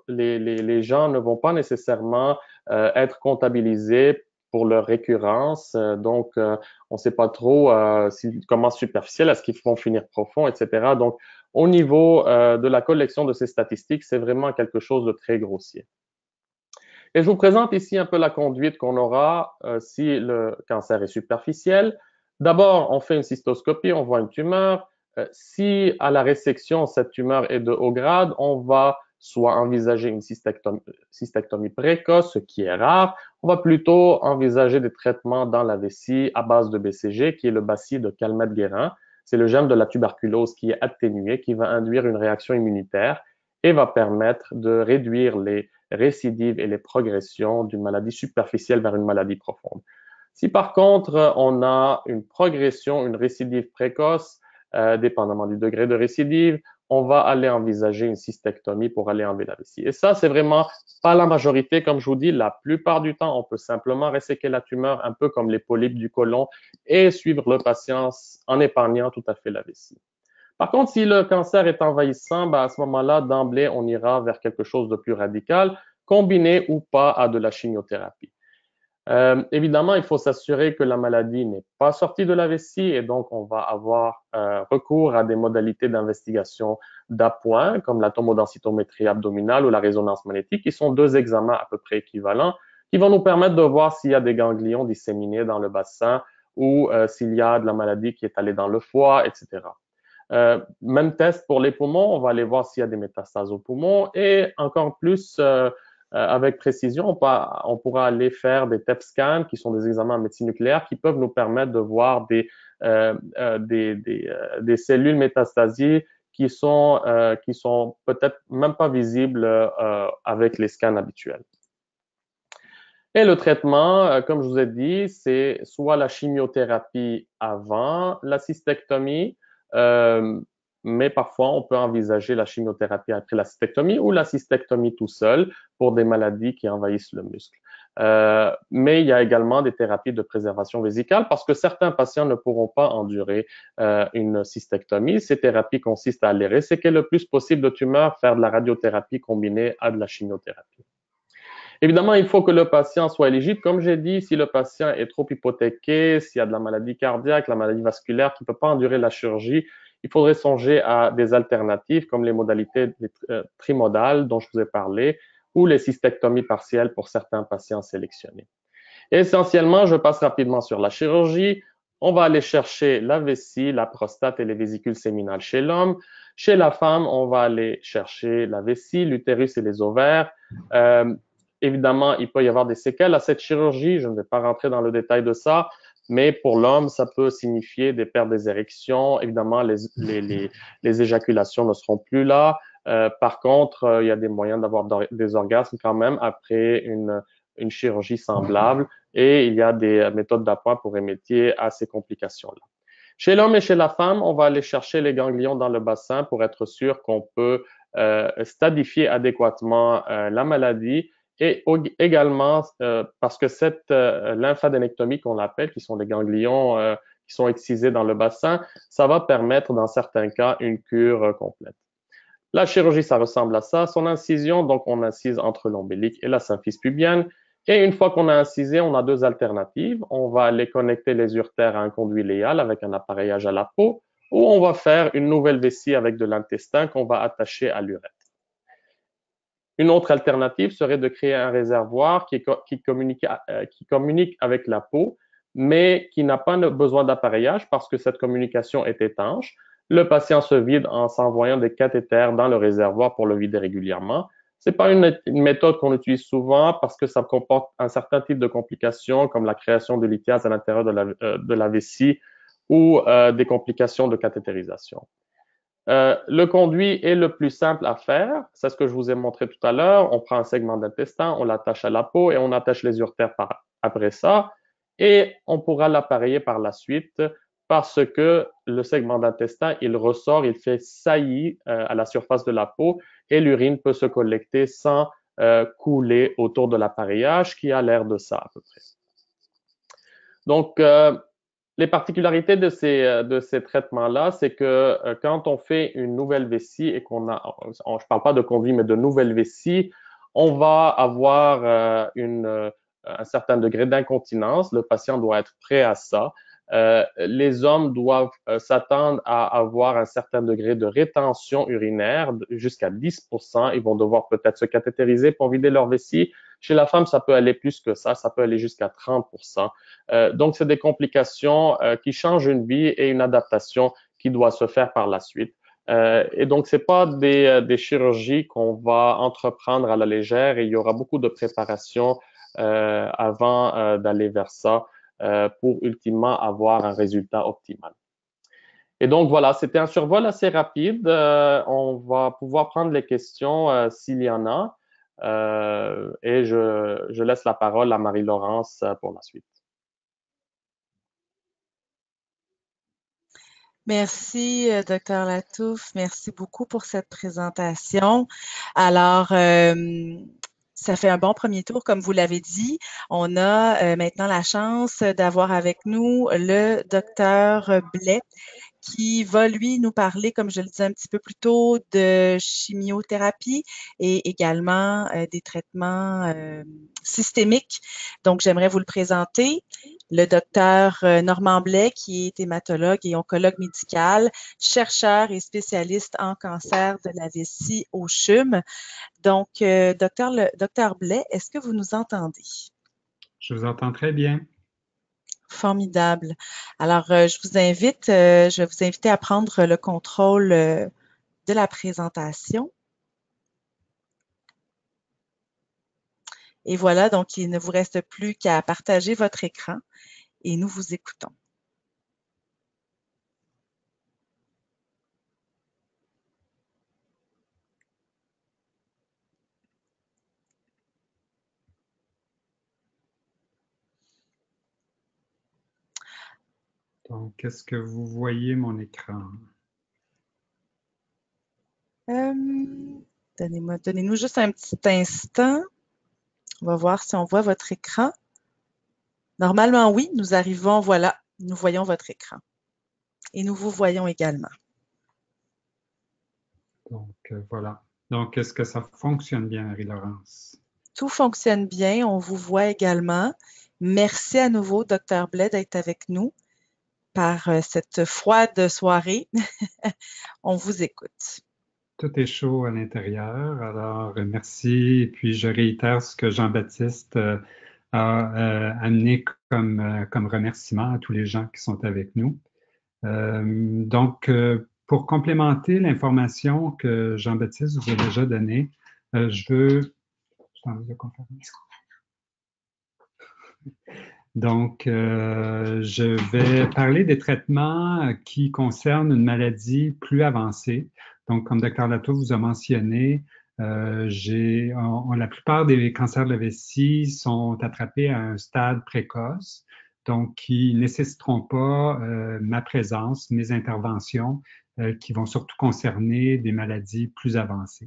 B: les gens ne vont pas nécessairement être comptabilisés pour leur récurrence. Donc, on ne sait pas trop s'ils commencent superficiels, est-ce qu'ils vont finir profond, etc. Donc, au niveau de la collection de ces statistiques, c'est vraiment quelque chose de très grossier. Et je vous présente ici un peu la conduite qu'on aura si le cancer est superficiel. D'abord, on fait une cystoscopie, on voit une tumeur. Si à la résection, cette tumeur est de haut grade, on va soit envisager une cystectomie précoce, ce qui est rare. On va plutôt envisager des traitements dans la vessie à base de BCG, qui est le bacille de Calmette-Guérin. C'est le gène de la tuberculose qui est atténué, qui va induire une réaction immunitaire et va permettre de réduire les récidives et les progressions d'une maladie superficielle vers une maladie profonde. Si par contre on a une progression, une récidive précoce, dépendamment du degré de récidive, on va aller envisager une cystectomie pour aller enlever la vessie. Et ça, c'est vraiment pas la majorité. Comme je vous dis, la plupart du temps, on peut simplement resséquer la tumeur, un peu comme les polypes du côlon, et suivre le patient en épargnant tout à fait la vessie. Par contre, si le cancer est envahissant, à ce moment-là, d'emblée, on ira vers quelque chose de plus radical, combiné ou pas à de la chimiothérapie. Évidemment, il faut s'assurer que la maladie n'est pas sortie de la vessie et donc on va avoir recours à des modalités d'investigation d'appoint comme la tomodensitométrie abdominale ou la résonance magnétique, qui sont deux examens à peu près équivalents, qui vont nous permettre de voir s'il y a des ganglions disséminés dans le bassin ou s'il y a de la maladie qui est allée dans le foie, etc. Même test pour les poumons, on va aller voir s'il y a des métastases aux poumons et encore plus avec précision, on pourra aller faire des TEP scans qui sont des examens en médecine nucléaire qui peuvent nous permettre de voir des cellules métastasiées qui sont peut-être même pas visibles avec les scans habituels. Et le traitement, comme je vous ai dit, c'est soit la chimiothérapie avant la cystectomie, mais parfois on peut envisager la chimiothérapie après la cystectomie ou la cystectomie tout seul pour des maladies qui envahissent le muscle. Mais il y a également des thérapies de préservation vésicale parce que certains patients ne pourront pas endurer une cystectomie. Ces thérapies consistent à aller resséquer le plus possible de tumeurs, faire de la radiothérapie combinée à de la chimiothérapie. Évidemment, il faut que le patient soit éligible. Comme j'ai dit, si le patient est trop hypothéqué, s'il y a de la maladie cardiaque, la maladie vasculaire qui ne peut pas endurer la chirurgie, il faudrait songer à des alternatives comme les modalités trimodales dont je vous ai parlé ou les cystectomies partielles pour certains patients sélectionnés. Essentiellement, je passe rapidement sur la chirurgie. On va aller chercher la vessie, la prostate et les vésicules séminales chez l'homme. Chez la femme, on va aller chercher la vessie, l'utérus et les ovaires. Évidemment, il peut y avoir des séquelles à cette chirurgie. Je ne vais pas rentrer dans le détail de ça, mais pour l'homme, ça peut signifier des pertes des érections. Évidemment, les éjaculations ne seront plus là. Par contre, il y a des moyens d'avoir des orgasmes quand même après une chirurgie semblable et il y a des méthodes d'appoint pour remédier à ces complications-là. Chez l'homme et chez la femme, on va aller chercher les ganglions dans le bassin pour être sûr qu'on peut stadifier adéquatement la maladie et également parce que cette lymphadénectomie qu'on appelle, qui sont les ganglions qui sont excisés dans le bassin, ça va permettre dans certains cas une cure complète. La chirurgie, ça ressemble à ça. Son incision, donc on incise entre l'ombilic et la symphyse pubienne. Et une fois qu'on a incisé, on a deux alternatives. On va aller connecter les uretères à un conduit iléal avec un appareillage à la peau, ou on va faire une nouvelle vessie avec de l'intestin qu'on va attacher à l'urètre. Une autre alternative serait de créer un réservoir qui communique avec la peau, mais qui n'a pas besoin d'appareillage parce que cette communication est étanche. Le patient se vide en s'envoyant des cathéters dans le réservoir pour le vider régulièrement. Ce n'est pas une méthode qu'on utilise souvent parce que ça comporte un certain type de complications comme la création de lithiase à l'intérieur de la vessie ou des complications de cathétérisation. Le conduit est le plus simple à faire. C'est ce que je vous ai montré tout à l'heure. On prend un segment d'intestin, on l'attache à la peau et on attache les uretères après ça. Et on pourra l'appareiller par la suite parce que le segment d'intestin, il ressort, il fait saillie à la surface de la peau et l'urine peut se collecter sans couler autour de l'appareillage qui a l'air de ça à peu près. Donc, les particularités de ces traitements-là, c'est que quand on fait une nouvelle vessie et je parle pas de conduit, mais de nouvelle vessie, on va avoir un certain degré d'incontinence. Le patient doit être prêt à ça. Les hommes doivent s'attendre à avoir un certain degré de rétention urinaire jusqu'à 10%. Ils vont devoir peut-être se cathétériser pour vider leur vessie. Chez la femme, ça peut aller plus que ça peut aller jusqu'à 30%. Donc, c'est des complications qui changent une vie et une adaptation qui doit se faire par la suite. Et donc, c'est pas des chirurgies qu'on va entreprendre à la légère et il y aura beaucoup de préparation avant d'aller vers ça pour ultimement avoir un résultat optimal. Et donc, voilà, c'était un survol assez rapide. On va pouvoir prendre les questions s'il y en a. Et je laisse la parole à Marie-Laurence pour la suite.
A: Merci, Dr. Latouf. Merci beaucoup pour cette présentation. Alors, ça fait un bon premier tour, comme vous l'avez dit. On a maintenant la chance d'avoir avec nous le Dr. Blais, qui va, lui, nous parler, comme je le disais un petit peu plus tôt, de chimiothérapie et également des traitements systémiques. Donc, j'aimerais vous le présenter. Le docteur Normand Blais, qui est hématologue et oncologue médical, chercheur et spécialiste en cancer de la vessie au CHUM. Donc, docteur Blais, est-ce que vous nous entendez?
C: Je vous entends très bien.
A: Formidable. Alors, je vais vous inviter à prendre le contrôle de la présentation. Et voilà, donc il ne vous reste plus qu'à partager votre écran et nous vous écoutons.
C: Donc, est-ce que vous voyez mon écran?
A: Donnez-nous juste un petit instant. On va voir si on voit votre écran. Normalement, oui, nous arrivons, voilà, nous voyons votre écran. Et nous vous voyons également.
C: Donc, voilà. Donc, est-ce que ça fonctionne bien, Marie-Laurence?
A: Tout fonctionne bien, on vous voit également. Merci à nouveau, Dr. Blais, d'être avec nous par cette froide soirée. On vous écoute.
C: Tout est chaud à l'intérieur, alors merci. Et puis, je réitère ce que Jean-Baptiste a amené comme remerciement à tous les gens qui sont avec nous. Donc, pour complémenter l'information que Jean-Baptiste vous a déjà donnée, je veux... Donc, je vais parler des traitements qui concernent une maladie plus avancée. Donc, comme Dr. Latouf vous a mentionné, la plupart des cancers de la vessie sont attrapés à un stade précoce, donc qui ne nécessiteront pas ma présence, mes interventions, qui vont surtout concerner des maladies plus avancées.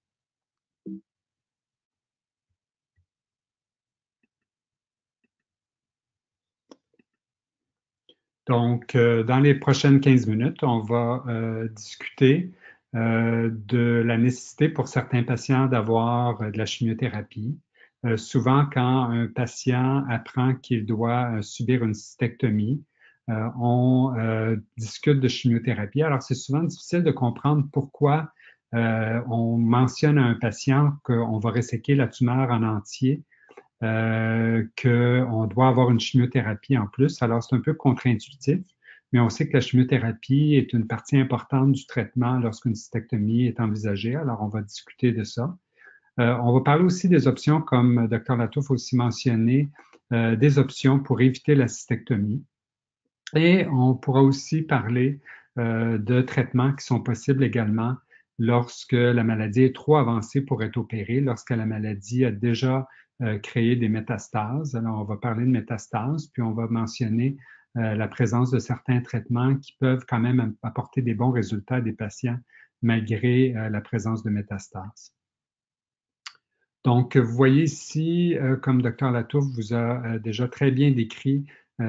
C: Donc, dans les prochaines 15 minutes, on va discuter de la nécessité pour certains patients d'avoir de la chimiothérapie. Souvent, quand un patient apprend qu'il doit subir une cystectomie, on discute de chimiothérapie. Alors, c'est souvent difficile de comprendre pourquoi on mentionne à un patient qu'on va resséquer la tumeur en entier, qu'on doit avoir une chimiothérapie en plus. Alors, c'est un peu contre-intuitif, mais on sait que la chimiothérapie est une partie importante du traitement lorsqu'une cystectomie est envisagée. Alors, on va discuter de ça. On va parler aussi des options, comme Dr. Latouf a aussi mentionné, des options pour éviter la cystectomie. Et on pourra aussi parler de traitements qui sont possibles également lorsque la maladie est trop avancée pour être opérée, lorsque la maladie a déjà créé des métastases. Alors, on va parler de métastases, puis on va mentionner la présence de certains traitements qui peuvent quand même apporter des bons résultats à des patients malgré la présence de métastases. Donc, vous voyez ici, comme Dr. Latouf vous a déjà très bien décrit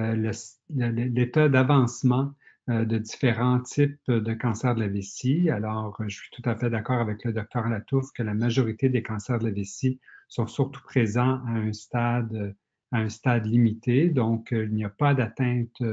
C: l'état d'avancement de différents types de cancers de la vessie. Alors, je suis tout à fait d'accord avec le Dr. Latouf que la majorité des cancers de la vessie sont surtout présents à un stade limité. Donc, il n'y a pas d'atteinte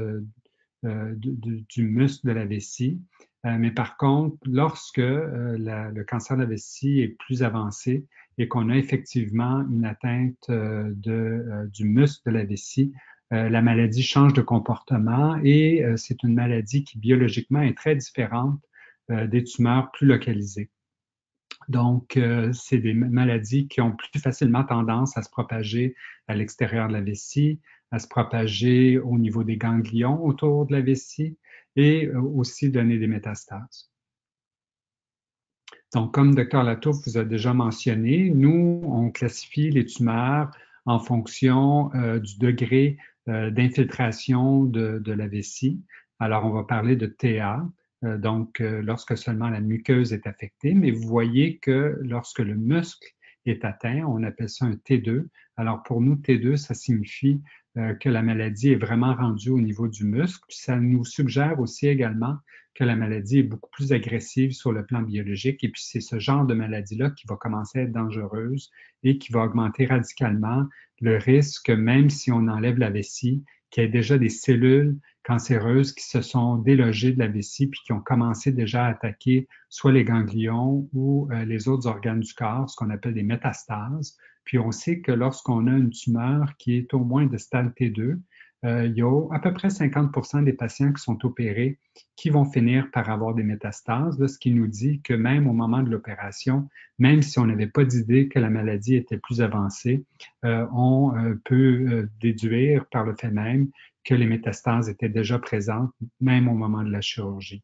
C: du muscle de la vessie. Mais par contre, lorsque le cancer de la vessie est plus avancé et qu'on a effectivement une atteinte du muscle de la vessie, la maladie change de comportement et c'est une maladie qui biologiquement est très différente des tumeurs plus localisées. Donc, c'est des maladies qui ont plus facilement tendance à se propager à l'extérieur de la vessie, à se propager au niveau des ganglions autour de la vessie et aussi donner des métastases. Donc, comme Dr. Latouf vous a déjà mentionné, nous, on classifie les tumeurs en fonction du degré d'infiltration de la vessie. Alors, on va parler de TA, donc lorsque seulement la muqueuse est affectée, mais vous voyez que lorsque le muscle est atteint, on appelle ça un T2. Alors, pour nous, T2, ça signifie que la maladie est vraiment rendue au niveau du muscle. Puis ça nous suggère aussi également que la maladie est beaucoup plus agressive sur le plan biologique. Et puis, c'est ce genre de maladie-là qui va commencer à être dangereuse et qui va augmenter radicalement le risque, même si on enlève la vessie, qu'il y ait déjà des cellules cancéreuses qui se sont délogées de la vessie puis qui ont commencé déjà à attaquer soit les ganglions ou les autres organes du corps, ce qu'on appelle des métastases. Puis on sait que lorsqu'on a une tumeur qui est au moins de stade T2, il y a à peu près 50% des patients qui sont opérés qui vont finir par avoir des métastases, là, ce qui nous dit que même au moment de l'opération, même si on n'avait pas d'idée que la maladie était plus avancée, on peut déduire par le fait même que les métastases étaient déjà présentes, même au moment de la chirurgie.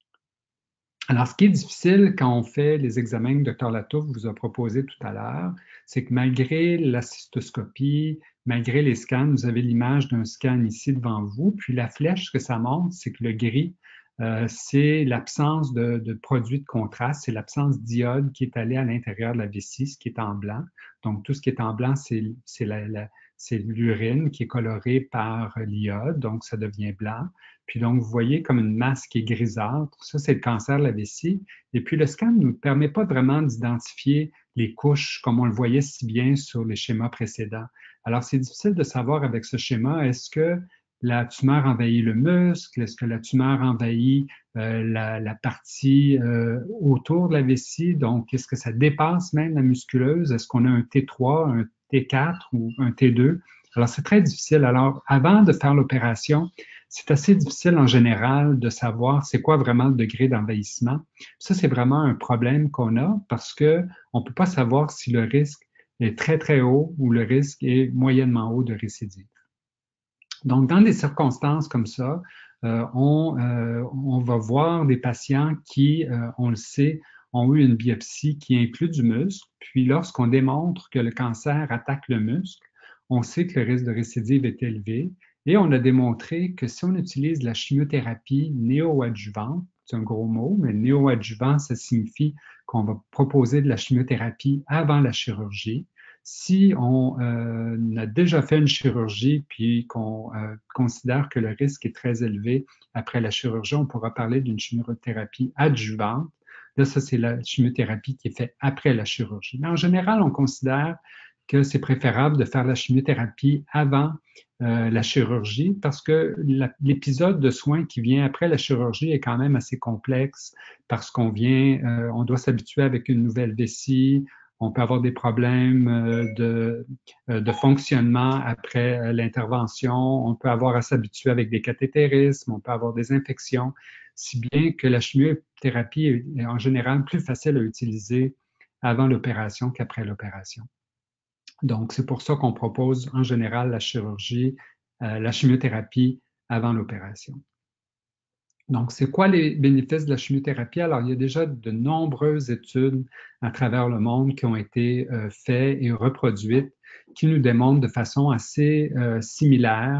C: Alors, ce qui est difficile quand on fait les examens que Dr. Latouf vous a proposés tout à l'heure, c'est que malgré la cystoscopie, malgré les scans, vous avez l'image d'un scan ici devant vous, puis la flèche, ce que ça montre, c'est que le gris, c'est l'absence de produits de contraste, c'est l'absence d'iode qui est allé à l'intérieur de la vessie, ce qui est en blanc. Donc, tout ce qui est en blanc, c'est l'urine qui est colorée par l'iode, donc ça devient blanc. Puis donc, vous voyez comme une masse qui est grisâtre. Ça, c'est le cancer de la vessie. Et puis, le scan ne nous permet pas vraiment d'identifier les couches comme on le voyait si bien sur les schémas précédents. Alors, c'est difficile de savoir avec ce schéma, est-ce que la tumeur envahit le muscle? Est-ce que la tumeur envahit la partie autour de la vessie? Donc, est-ce que ça dépasse même la musculeuse? Est-ce qu'on a un T3, un T4 ou un T2? Alors, c'est très difficile. Alors, avant de faire l'opération, c'est assez difficile en général de savoir c'est quoi vraiment le degré d'envahissement. Ça, c'est vraiment un problème qu'on a parce que on peut pas savoir si le risque est très, très haut ou le risque est moyennement haut de récidive. Donc, dans des circonstances comme ça, on va voir des patients qui, on le sait, ont eu une biopsie qui inclut du muscle. Puis, lorsqu'on démontre que le cancer attaque le muscle, on sait que le risque de récidive est élevé. Et on a démontré que si on utilise la chimiothérapie néoadjuvante, c'est un gros mot, mais néoadjuvant, ça signifie qu'on va proposer de la chimiothérapie avant la chirurgie. Si on a déjà fait une chirurgie puis qu'on considère que le risque est très élevé après la chirurgie, on pourra parler d'une chimiothérapie adjuvante. Là, ça, c'est la chimiothérapie qui est faite après la chirurgie. Mais en général, on considère que c'est préférable de faire la chimiothérapie avant la chirurgie parce que l'épisode de soins qui vient après la chirurgie est quand même assez complexe parce qu'on on doit s'habituer avec une nouvelle vessie, on peut avoir des problèmes de fonctionnement après l'intervention, on peut avoir à s'habituer avec des cathétérismes, on peut avoir des infections, si bien que la chimiothérapie est en général plus facile à utiliser avant l'opération qu'après l'opération. Donc, c'est pour ça qu'on propose en général la chirurgie, la chimiothérapie avant l'opération. Donc, c'est quoi les bénéfices de la chimiothérapie? Alors, il y a déjà de nombreuses études à travers le monde qui ont été faites et reproduites qui nous démontrent de façon assez similaire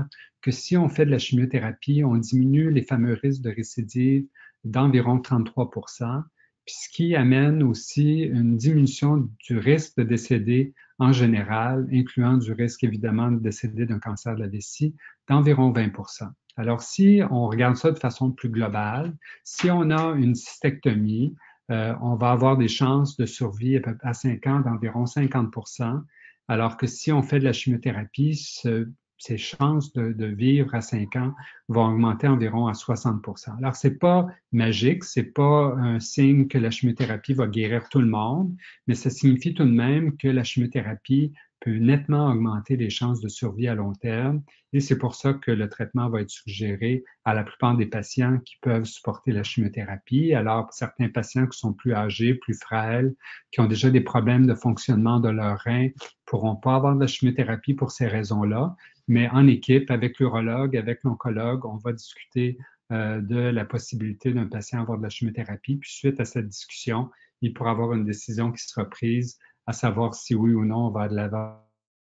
C: que si on fait de la chimiothérapie, on diminue les fameux risques de récidive d'environ 33%, puis ce qui amène aussi une diminution du risque de décéder en général, incluant du risque évidemment de décéder d'un cancer de la vessie, d'environ 20%. Alors, si on regarde ça de façon plus globale, si on a une cystectomie, on va avoir des chances de survie à 5 ans d'environ 50%, alors que si on fait de la chimiothérapie, ces chances de vivre à 5 ans vont augmenter environ à 60%. Alors, c'est pas magique, c'est pas un signe que la chimiothérapie va guérir tout le monde, mais ça signifie tout de même que la chimiothérapie peut nettement augmenter les chances de survie à long terme et c'est pour ça que le traitement va être suggéré à la plupart des patients qui peuvent supporter la chimiothérapie. Alors, pour certains patients qui sont plus âgés, plus frêles, qui ont déjà des problèmes de fonctionnement de leurs reins, pourront pas avoir de la chimiothérapie pour ces raisons-là, mais en équipe, avec l'urologue, avec l'oncologue, on va discuter de la possibilité d'un patient avoir de la chimiothérapie. Puis suite à cette discussion, il pourra avoir une décision qui sera prise à savoir si oui ou non on va de l'avant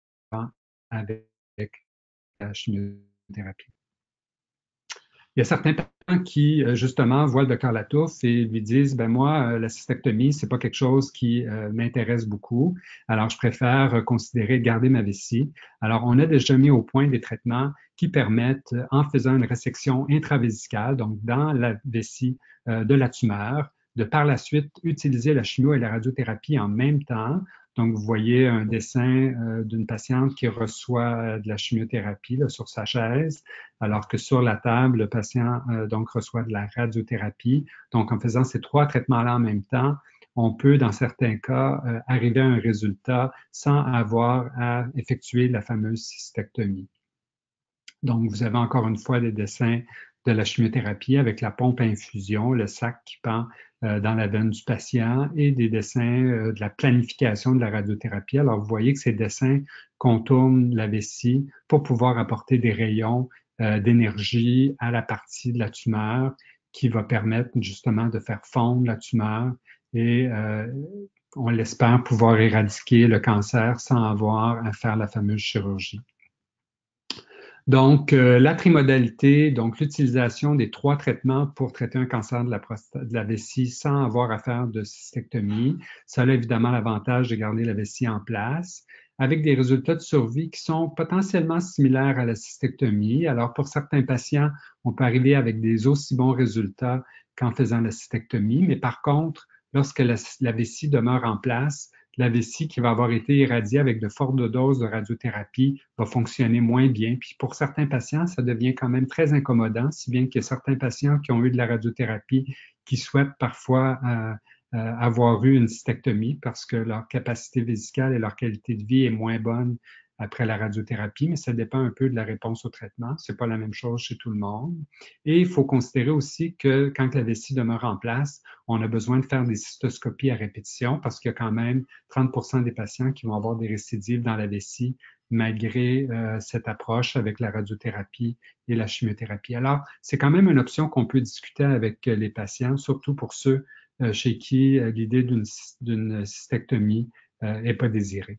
C: avec la chimiothérapie. Il y a certains patients qui, justement, voient le docteur Latouf et lui disent, ben moi, la cystectomie, c'est pas quelque chose qui m'intéresse beaucoup. Alors, je préfère considérer de garder ma vessie. Alors, on a déjà mis au point des traitements qui permettent, en faisant une résection intravésicale, donc dans la vessie de la tumeur, de par la suite utiliser la chimio et la radiothérapie en même temps. Donc, vous voyez un dessin d'une patiente qui reçoit de la chimiothérapie là, sur sa chaise, alors que sur la table, le patient donc reçoit de la radiothérapie. Donc, en faisant ces trois traitements-là en même temps, on peut, dans certains cas, arriver à un résultat sans avoir à effectuer la fameuse cystectomie. Donc, vous avez encore une fois des dessins de la chimiothérapie avec la pompe à infusion, le sac qui pend dans la veine du patient et des dessins de la planification de la radiothérapie. Alors, vous voyez que ces dessins contournent la vessie pour pouvoir apporter des rayons d'énergie à la partie de la tumeur qui va permettre justement de faire fondre la tumeur et on l'espère pouvoir éradiquer le cancer sans avoir à faire la fameuse chirurgie. Donc, la trimodalité, donc l'utilisation des trois traitements pour traiter un cancer de la vessie sans avoir à faire de cystectomie, ça a évidemment l'avantage de garder la vessie en place avec des résultats de survie qui sont potentiellement similaires à la cystectomie. Alors, pour certains patients, on peut arriver avec des aussi bons résultats qu'en faisant la cystectomie, mais par contre, lorsque la vessie demeure en place, la vessie qui va avoir été irradiée avec de fortes doses de radiothérapie va fonctionner moins bien. Puis pour certains patients, ça devient quand même très incommodant, si bien qu'il y a certains patients qui ont eu de la radiothérapie qui souhaitent parfois avoir eu une cystectomie parce que leur capacité vésicale et leur qualité de vie est moins bonne après la radiothérapie, mais ça dépend un peu de la réponse au traitement. C'est pas la même chose chez tout le monde. Et il faut considérer aussi que quand la vessie demeure en place, on a besoin de faire des cystoscopies à répétition parce qu'il y a quand même 30% des patients qui vont avoir des récidives dans la vessie malgré cette approche avec la radiothérapie et la chimiothérapie. Alors, c'est quand même une option qu'on peut discuter avec les patients, surtout pour ceux chez qui l'idée d'une cystectomie n'est pas désirée.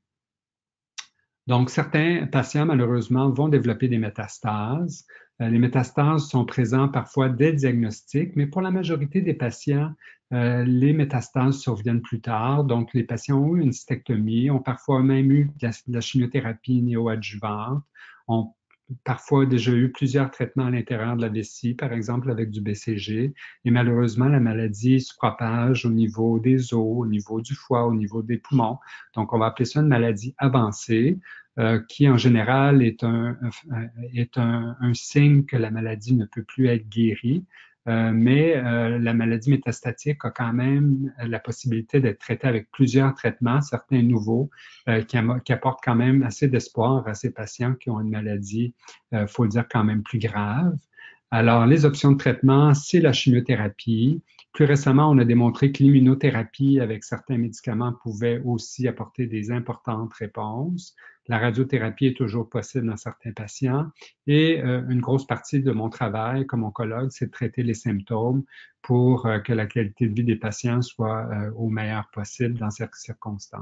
C: Donc, certains patients, malheureusement, vont développer des métastases. Les métastases sont présentes parfois dès le diagnostic, mais pour la majorité des patients, les métastases surviennent plus tard. Donc, les patients ont eu une cystectomie, ont parfois même eu de la chimiothérapie néoadjuvante, ont parfois déjà eu plusieurs traitements à l'intérieur de la vessie, par exemple avec du BCG. Et malheureusement, la maladie se propage au niveau des os, au niveau du foie, au niveau des poumons. Donc, on va appeler ça une maladie avancée, qui en général est un signe que la maladie ne peut plus être guérie. Mais la maladie métastatique a quand même la possibilité d'être traitée avec plusieurs traitements, certains nouveaux, qui apportent quand même assez d'espoir à ces patients qui ont une maladie, faut le dire, quand même plus grave. Alors, les options de traitement, c'est la chimiothérapie. Plus récemment, on a démontré que l'immunothérapie avec certains médicaments pouvait aussi apporter des importantes réponses. La radiothérapie est toujours possible dans certains patients et une grosse partie de mon travail comme oncologue, c'est de traiter les symptômes pour que la qualité de vie des patients soit au meilleur possible dans ces circonstances.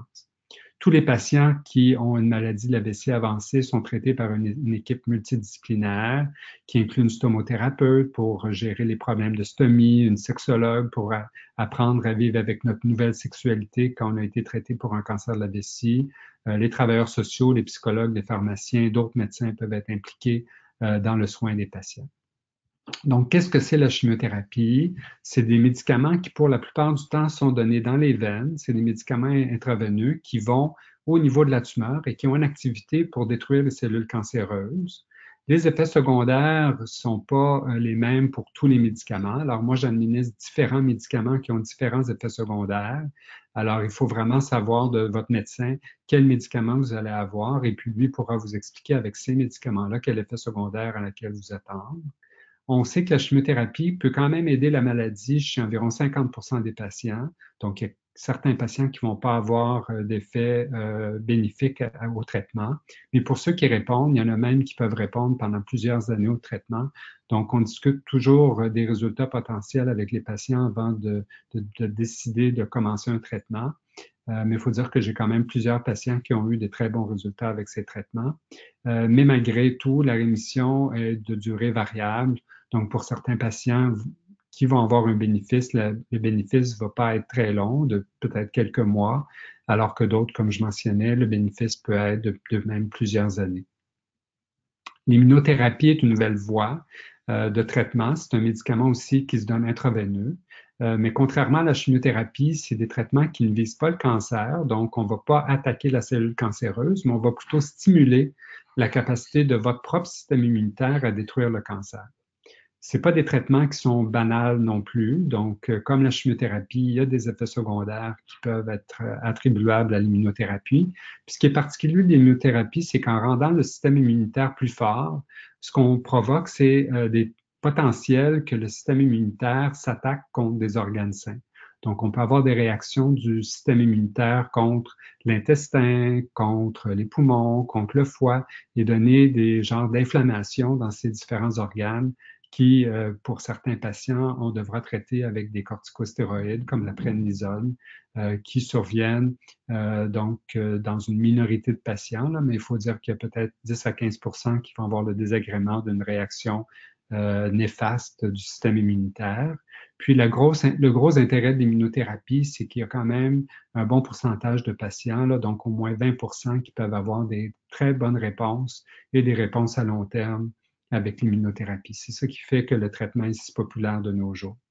C: Tous les patients qui ont une maladie de la vessie avancée sont traités par une équipe multidisciplinaire qui inclut une stomothérapeute pour gérer les problèmes de stomie, une sexologue pour apprendre à vivre avec notre nouvelle sexualité quand on a été traité pour un cancer de la vessie. Les travailleurs sociaux, les psychologues, les pharmaciens et d'autres médecins peuvent être impliqués dans le soin des patients. Donc, qu'est-ce que c'est la chimiothérapie? C'est des médicaments qui, pour la plupart du temps, sont donnés dans les veines. C'est des médicaments intraveineux qui vont au niveau de la tumeur et qui ont une activité pour détruire les cellules cancéreuses. Les effets secondaires ne sont pas les mêmes pour tous les médicaments. Alors, moi, j'administre différents médicaments qui ont différents effets secondaires. Alors, il faut vraiment savoir de votre médecin quel médicament vous allez avoir et puis lui pourra vous expliquer avec ces médicaments-là quel effet secondaire à laquelle vous attendre. On sait que la chimiothérapie peut quand même aider la maladie chez environ 50% des patients. Donc, il y a certains patients qui ne vont pas avoir d'effets bénéfiques au traitement. Mais pour ceux qui répondent, il y en a même qui peuvent répondre pendant plusieurs années au traitement. Donc, on discute toujours des résultats potentiels avec les patients avant de décider de commencer un traitement. Mais il faut dire que j'ai quand même plusieurs patients qui ont eu de très bons résultats avec ces traitements. Mais malgré tout, la rémission est de durée variable. Donc, pour certains patients qui vont avoir un bénéfice, le bénéfice ne va pas être très long, de peut-être quelques mois, alors que d'autres, comme je mentionnais, le bénéfice peut être de même plusieurs années. L'immunothérapie est une nouvelle voie de traitement. C'est un médicament aussi qui se donne intraveineux. Mais contrairement à la chimiothérapie, c'est des traitements qui ne visent pas le cancer. Donc, on ne va pas attaquer la cellule cancéreuse, mais on va plutôt stimuler la capacité de votre propre système immunitaire à détruire le cancer. C'est pas des traitements qui sont banals non plus. Donc, comme la chimiothérapie, il y a des effets secondaires qui peuvent être attribuables à l'immunothérapie. Puis, ce qui est particulier de l'immunothérapie, c'est qu'en rendant le système immunitaire plus fort, ce qu'on provoque, c'est des potentiels que le système immunitaire s'attaque contre des organes sains. Donc, on peut avoir des réactions du système immunitaire contre l'intestin, contre les poumons, contre le foie, et donner des genres d'inflammation dans ces différents organes qui, pour certains patients, on devra traiter avec des corticostéroïdes comme la prednisone, qui surviennent dans une minorité de patients, là, mais il faut dire qu'il y a peut-être 10 à 15% qui vont avoir le désagrément d'une réaction néfaste du système immunitaire. Puis le gros intérêt de l'immunothérapie, c'est qu'il y a quand même un bon pourcentage de patients, là, donc au moins 20% qui peuvent avoir des très bonnes réponses et des réponses à long terme avec l'immunothérapie. C'est ça qui fait que le traitement est si populaire de nos jours.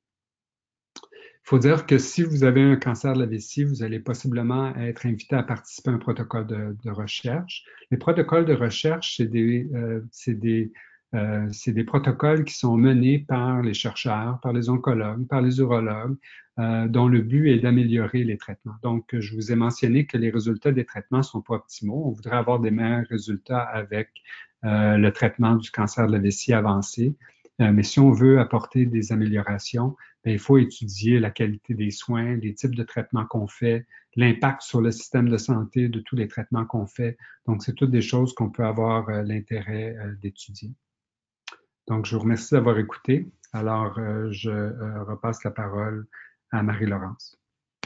C: Il faut dire que si vous avez un cancer de la vessie, vous allez possiblement être invité à participer à un protocole de recherche. Les protocoles de recherche, c'est des protocoles qui sont menés par les chercheurs, par les oncologues, par les urologues, dont le but est d'améliorer les traitements. Donc, je vous ai mentionné que les résultats des traitements ne sont pas optimaux. On voudrait avoir des meilleurs résultats avec le traitement du cancer de la vessie avancé. Mais si on veut apporter des améliorations, bien, il faut étudier la qualité des soins, les types de traitements qu'on fait, l'impact sur le système de santé de tous les traitements qu'on fait. Donc, c'est toutes des choses qu'on peut avoir l'intérêt d'étudier. Donc, je vous remercie d'avoir écouté. Alors, je repasse la parole à Marie-Laurence.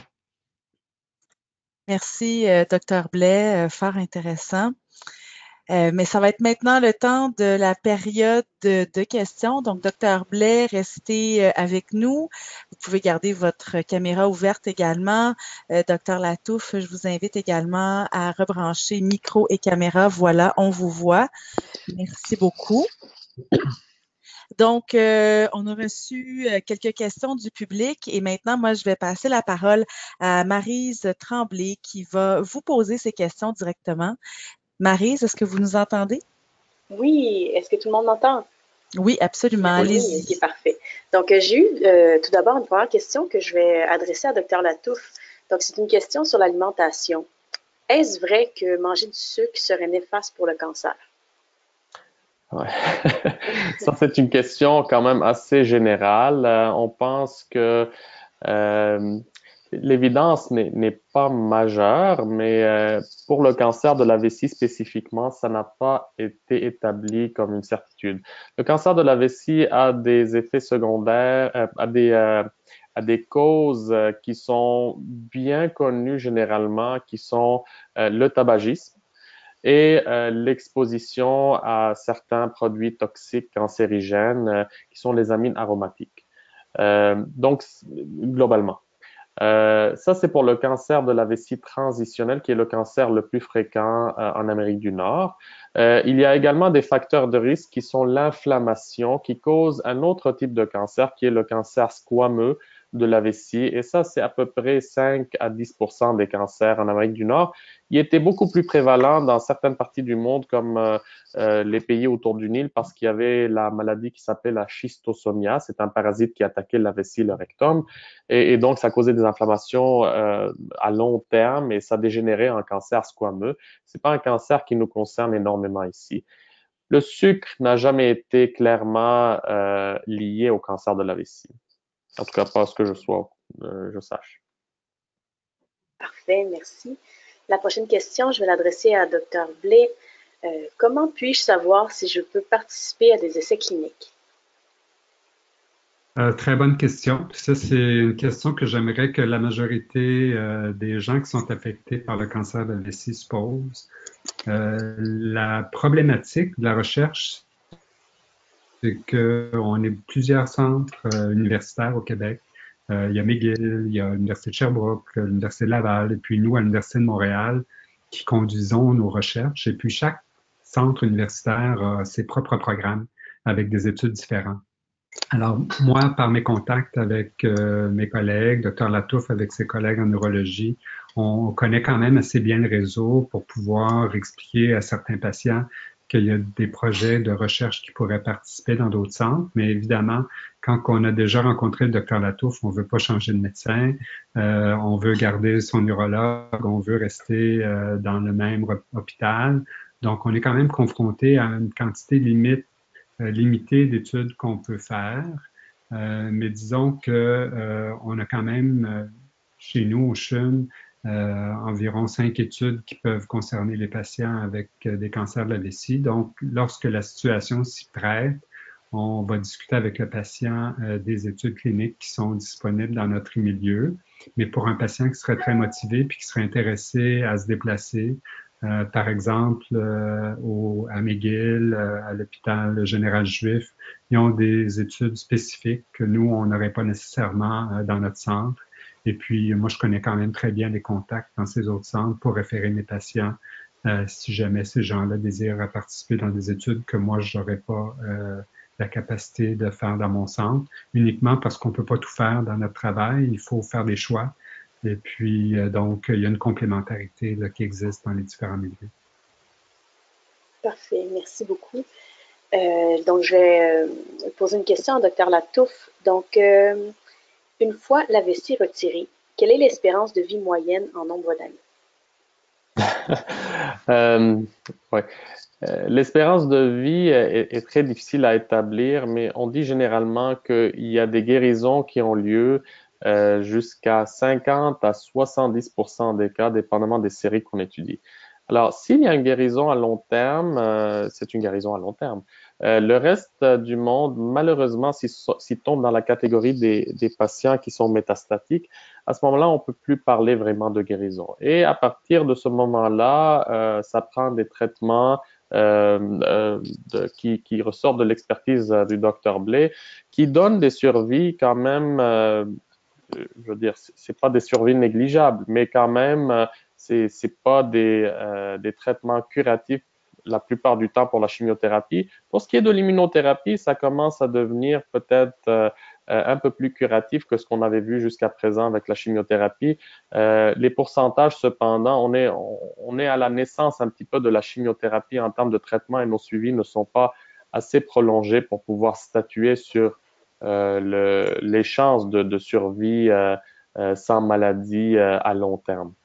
A: Merci, Dr. Blais, fort intéressant. Mais ça va être maintenant le temps de la période de questions. Donc, Dr. Blais, restez avec nous. Vous pouvez garder votre caméra ouverte également. Dr. Latouf, je vous invite également à rebrancher micro et caméra. Voilà, on vous voit. Merci beaucoup. Donc, on a reçu quelques questions du public et maintenant, moi, je vais passer la parole à Maryse Tremblay qui va vous poser ces questions directement. Maryse, est-ce que vous nous entendez?
D: Oui, est-ce que tout le monde m'entend?
A: Oui, absolument. Allez-y.
D: Oui, ok, parfait. Donc, j'ai eu tout d'abord une première question que je vais adresser à Dr. Latouf. Donc, c'est une question sur l'alimentation. Est-ce vrai que manger du sucre serait néfaste pour le cancer?
B: Ouais. Ça, c'est une question quand même assez générale. On pense que l'évidence n'est pas majeure, mais pour le cancer de la vessie spécifiquement, ça n'a pas été établi comme une certitude. Le cancer de la vessie a des effets secondaires, à des causes qui sont bien connues généralement, qui sont le tabagisme et l'exposition à certains produits toxiques cancérigènes qui sont les amines aromatiques. Donc, globalement. Ça, c'est pour le cancer de la vessie transitionnelle, qui est le cancer le plus fréquent en Amérique du Nord. Il y a également des facteurs de risque qui sont l'inflammation, qui cause un autre type de cancer, qui est le cancer squameux de la vessie. Et ça, c'est à peu près 5 à 10% des cancers en Amérique du Nord. Il était beaucoup plus prévalent dans certaines parties du monde, comme les pays autour du Nil, parce qu'il y avait la maladie qui s'appelait la schistosomia. C'est un parasite qui attaquait la vessie et le rectum. Et donc, ça causait des inflammations à long terme et ça dégénérait en cancer squameux. C'est pas un cancer qui nous concerne énormément ici. Le sucre n'a jamais été clairement lié au cancer de la vessie. En tout cas, pas ce que je sache.
D: Parfait, merci. La prochaine question, je vais l'adresser à Dr. Blais. Comment puis-je savoir si je peux participer à des essais cliniques?
C: Très bonne question. Ça, c'est une question que j'aimerais que la majorité des gens qui sont affectés par le cancer de la vessie se posent. La problématique de la recherche, c'est qu'on est plusieurs centres universitaires au Québec. Il y a McGill, il y a l'Université de Sherbrooke, l'Université de Laval, et puis nous, à l'Université de Montréal, qui conduisons nos recherches. Et puis chaque centre universitaire a ses propres programmes avec des études différentes. Alors, moi, par mes contacts avec mes collègues, Dr. Latouf avec ses collègues en neurologie, on connaît quand même assez bien le réseau pour pouvoir expliquer à certains patients qu'il y a des projets de recherche qui pourraient participer dans d'autres centres. Mais évidemment, quand on a déjà rencontré le Dr. Latouf, on veut pas changer de médecin, on veut garder son neurologue, on veut rester dans le même hôpital. Donc, on est quand même confronté à une quantité limitée d'études qu'on peut faire, mais disons que on a quand même chez nous au CHUM environ 5 études qui peuvent concerner les patients avec des cancers de la vessie. Donc, lorsque la situation s'y prête, on va discuter avec le patient des études cliniques qui sont disponibles dans notre milieu. Mais pour un patient qui serait très motivé puis qui serait intéressé à se déplacer, par exemple, à McGill, à l'hôpital général juif, ils ont des études spécifiques que nous, on n'aurait pas nécessairement dans notre centre. Et puis, moi, je connais quand même très bien les contacts dans ces autres centres pour référer mes patients si jamais ces gens-là désirent participer dans des études que moi, je n'aurais pas la capacité de faire dans mon centre, uniquement parce qu'on ne peut pas tout faire dans notre travail. Il faut faire des choix. Et puis, donc, il y a une complémentarité là, qui existe dans les différents milieux.
D: Parfait, merci beaucoup. Donc, je vais poser une question à Dr. Latouf. Donc, une fois la vessie retirée, quelle est l'espérance de vie moyenne en nombre d'années?
B: Ouais. L'espérance de vie est très difficile à établir, mais on dit généralement qu'il y a des guérisons qui ont lieu jusqu'à 50 à 70% des cas, dépendamment des séries qu'on étudie. Alors, s'il y a une guérison à long terme, c'est une guérison à long terme. Le reste du monde, malheureusement, s'il tombe dans la catégorie des patients qui sont métastatiques, à ce moment-là, on ne peut plus parler vraiment de guérison. Et à partir de ce moment-là, ça prend des traitements qui ressortent de l'expertise du Dr. Blais, qui donnent des survies quand même, je veux dire, c'est pas des survies négligeables, mais quand même, c'est pas des traitements curatifs la plupart du temps pour la chimiothérapie. Pour ce qui est de l'immunothérapie, ça commence à devenir peut-être un peu plus curatif que ce qu'on avait vu jusqu'à présent avec la chimiothérapie. Les pourcentages, cependant, on est à la naissance un petit peu de la chimiothérapie en termes de traitement et nos suivis ne sont pas assez prolongés pour pouvoir statuer sur les chances de survie sans maladie à long terme.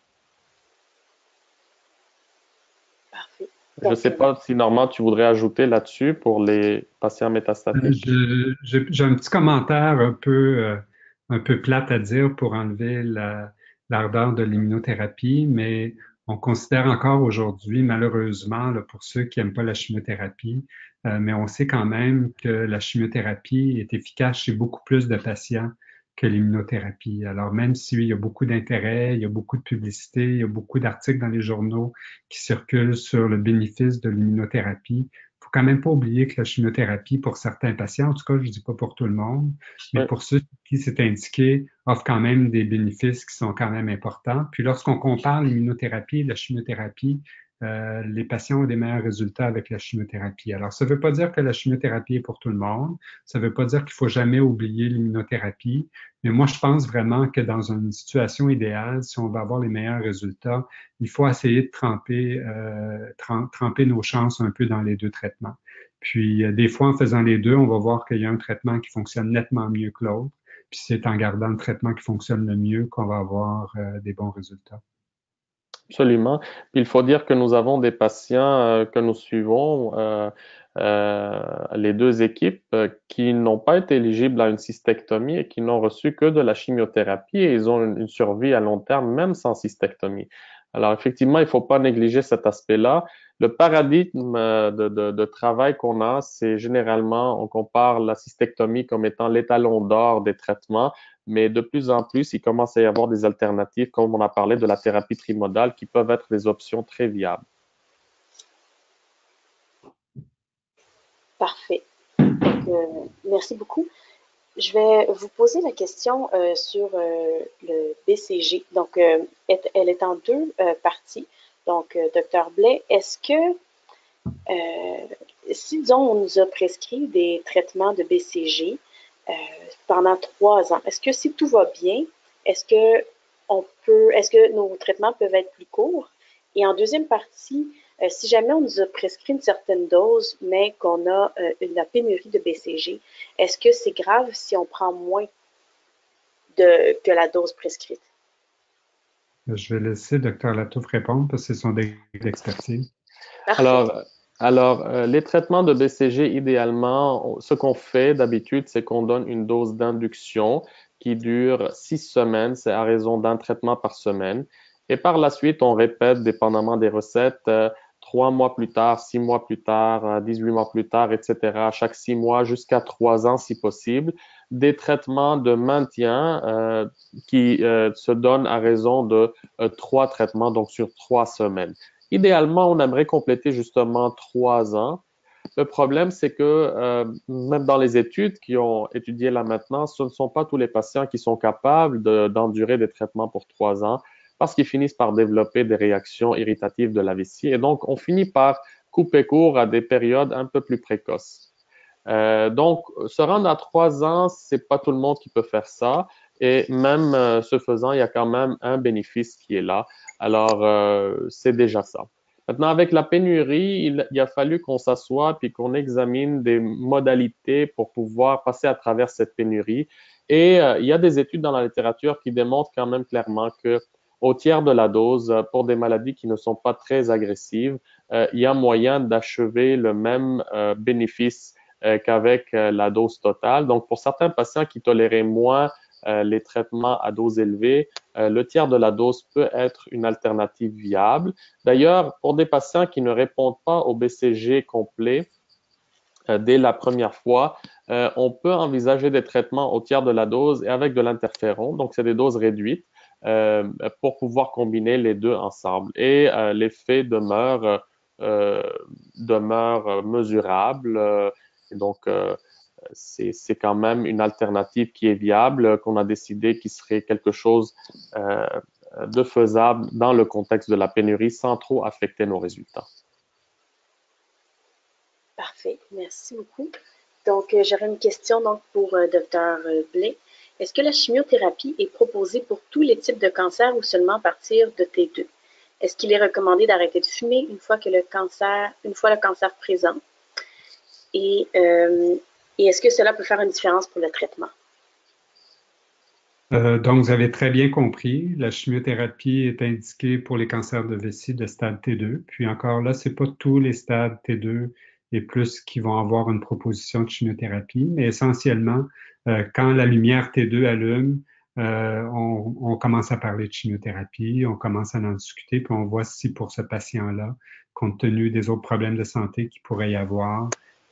D: Parfait.
B: Je ne sais pas si, Normand, tu voudrais ajouter là-dessus pour les patients métastatiques.
C: J'ai un petit commentaire un peu plate à dire pour enlever l'ardeur de l'immunothérapie, mais on considère encore aujourd'hui, malheureusement, là, pour ceux qui n'aiment pas la chimiothérapie, mais on sait quand même que la chimiothérapie est efficace chez beaucoup plus de patients que l'immunothérapie. Alors, même s'il y a beaucoup d'intérêt, il y a beaucoup de publicité, il y a beaucoup d'articles dans les journaux qui circulent sur le bénéfice de l'immunothérapie, faut quand même pas oublier que la chimiothérapie, pour certains patients, en tout cas, je dis pas pour tout le monde, mais
B: Oui.
C: pour ceux qui c'est indiqué, offre quand même des bénéfices qui sont quand même importants. Puis lorsqu'on compare l'immunothérapie et la chimiothérapie, les patients ont des meilleurs résultats avec la chimiothérapie. Alors, ça ne veut pas dire que la chimiothérapie est pour tout le monde. Ça ne veut pas dire qu'il faut jamais oublier l'immunothérapie. Mais moi, je pense vraiment que dans une situation idéale, si on veut avoir les meilleurs résultats, il faut essayer de tremper nos chances un peu dans les deux traitements. Puis, des fois, en faisant les deux, on va voir qu'il y a un traitement qui fonctionne nettement mieux que l'autre. Puis, c'est en gardant le traitement qui fonctionne le mieux qu'on va avoir des bons résultats.
B: Absolument. Puis il faut dire que nous avons des patients que nous suivons, les deux équipes, qui n'ont pas été éligibles à une cystectomie et qui n'ont reçu que de la chimiothérapie et ils ont une survie à long terme même sans cystectomie. Alors effectivement, il ne faut pas négliger cet aspect-là. Le paradigme de travail qu'on a, c'est généralement, on compare la cystectomie comme étant l'étalon d'or des traitements, mais de plus en plus, il commence à y avoir des alternatives, comme on a parlé de la thérapie trimodale, qui peuvent être des options très viables.
D: Parfait. Donc, merci beaucoup. Je vais vous poser la question sur le BCG. Donc, elle est en deux parties. Donc, Dr. Blais, est-ce que si, disons, on nous a prescrit des traitements de BCG pendant 3 ans, est-ce que si tout va bien, est-ce que nos traitements peuvent être plus courts? Et en deuxième partie, si jamais on nous a prescrit une certaine dose, mais qu'on a la pénurie de BCG, est-ce que c'est grave si on prend moins que la dose prescrite?
C: Je vais laisser Dr. Latouf répondre parce que c'est son expertise.
B: Alors, les traitements de BCG, idéalement, ce qu'on fait d'habitude, c'est qu'on donne une dose d'induction qui dure 6 semaines. C'est à raison d'un traitement par semaine. Et par la suite, on répète, dépendamment des recettes, 3 mois plus tard, 6 mois plus tard, 18 mois plus tard, etc. Chaque 6 mois jusqu'à 3 ans, si possible, des traitements de maintien qui se donnent à raison de 3 traitements, donc sur 3 semaines. Idéalement, on aimerait compléter justement 3 ans. Le problème, c'est que même dans les études qui ont étudié la maintenance, ce ne sont pas tous les patients qui sont capables d'endurer des traitements pour 3 ans parce qu'ils finissent par développer des réactions irritatives de la vessie. Et donc, on finit par couper court à des périodes un peu plus précoces. Donc, se rendre à 3 ans, c'est pas tout le monde qui peut faire ça. Et même ce faisant, il y a quand même un bénéfice qui est là. Alors, c'est déjà ça. Maintenant, avec la pénurie, il a fallu qu'on s'assoie puis qu'on examine des modalités pour pouvoir passer à travers cette pénurie. Et il y a des études dans la littérature qui démontrent quand même clairement que au tiers de la dose, pour des maladies qui ne sont pas très agressives, il y a moyen d'achever le même bénéfice qu'avec la dose totale. Donc, pour certains patients qui toléraient moins les traitements à dose élevée, le tiers de la dose peut être une alternative viable. D'ailleurs, pour des patients qui ne répondent pas au BCG complet dès la première fois, on peut envisager des traitements au tiers de la dose et avec de l'interféron. Donc, c'est des doses réduites pour pouvoir combiner les deux ensemble. Et l'effet demeure mesurable. Et donc, c'est quand même une alternative qui est viable, qu'on a décidé qui serait quelque chose de faisable dans le contexte de la pénurie sans trop affecter nos résultats.
D: Parfait, merci beaucoup. Donc, j'aurais une question donc, pour Dr. Blais. Est-ce que la chimiothérapie est proposée pour tous les types de cancers ou seulement à partir de T2? Est-ce qu'il est recommandé d'arrêter de fumer une fois le cancer présent? Et est-ce que cela peut faire une différence pour le traitement?
C: Donc, vous avez très bien compris, la chimiothérapie est indiquée pour les cancers de vessie de stade T2. Puis encore là, c'est pas tous les stades T2 et plus qui vont avoir une proposition de chimiothérapie, mais essentiellement, quand la lumière T2 allume, on commence à parler de chimiothérapie, on commence à en discuter, puis on voit si pour ce patient-là, compte tenu des autres problèmes de santé qu'il pourrait y avoir,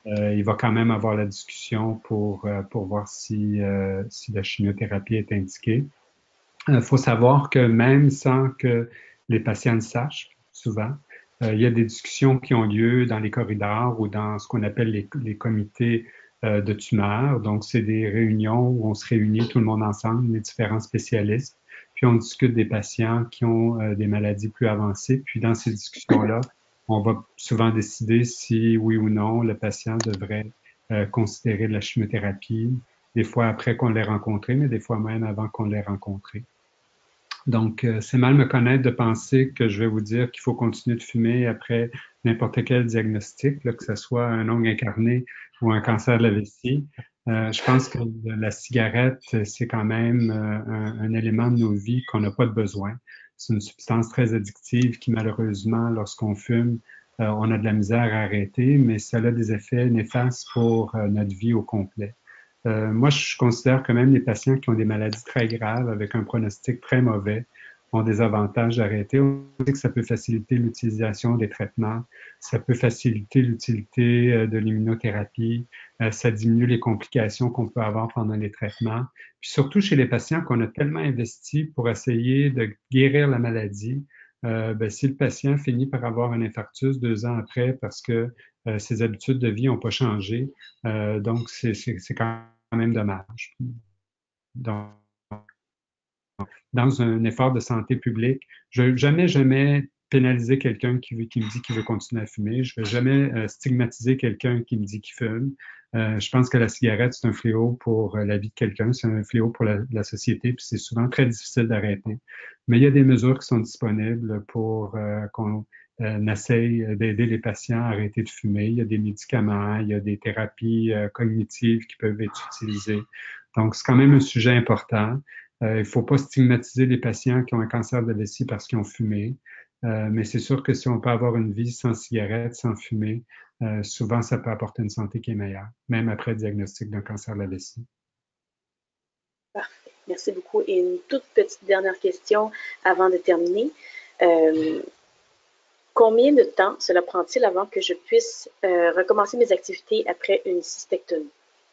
C: il va quand même avoir la discussion pour voir si la chimiothérapie est indiquée. Il faut savoir que même sans que les patients le sachent, souvent, il y a des discussions qui ont lieu dans les corridors ou dans ce qu'on appelle les comités de tumeurs. Donc, c'est des réunions où on se réunit tout le monde ensemble, les différents spécialistes, puis on discute des patients qui ont des maladies plus avancées. Puis dans ces discussions-là, on va souvent décider si oui ou non le patient devrait considérer de la chimiothérapie, des fois après qu'on l'ait rencontré, mais des fois même avant qu'on l'ait rencontré. Donc, c'est mal me connaître de penser que je vais vous dire qu'il faut continuer de fumer après n'importe quel diagnostic, là, que ce soit un ongle incarné ou un cancer de la vessie. Je pense que la cigarette, c'est quand même un élément de nos vies qu'on n'a pas de besoin. C'est une substance très addictive qui, malheureusement, lorsqu'on fume, on a de la misère à arrêter, mais ça a des effets néfastes pour notre vie au complet. Moi, je considère que même les patients qui ont des maladies très graves, avec un pronostic très mauvais, ont des avantages d'arrêter. On sait que ça peut faciliter l'utilisation des traitements, ça peut faciliter l'utilité de l'immunothérapie, ça diminue les complications qu'on peut avoir pendant les traitements. Puis surtout chez les patients qu'on a tellement investi pour essayer de guérir la maladie, si le patient finit par avoir un infarctus 2 ans après parce que ses habitudes de vie n'ont pas changé, donc c'est quand même dommage. Donc, dans un effort de santé publique, je ne vais jamais pénaliser quelqu'un qui me dit qu'il veut continuer à fumer. Je ne vais jamais stigmatiser quelqu'un qui me dit qu'il fume. Je pense que la cigarette, c'est un fléau pour la vie de quelqu'un, c'est un fléau pour la société, puis c'est souvent très difficile d'arrêter. Mais il y a des mesures qui sont disponibles pour qu'on essaye d'aider les patients à arrêter de fumer. Il y a des médicaments, il y a des thérapies cognitives qui peuvent être utilisées. Donc, c'est quand même un sujet important. Il ne faut pas stigmatiser les patients qui ont un cancer de la vessie parce qu'ils ont fumé. Mais c'est sûr que si on peut avoir une vie sans cigarette, sans fumer, souvent ça peut apporter une santé qui est meilleure, même après le diagnostic d'un cancer de la vessie.
D: Parfait. Merci beaucoup. Et une toute petite dernière question avant de terminer. Combien de temps cela prend-il avant que je puisse recommencer mes activités après une cystectomie?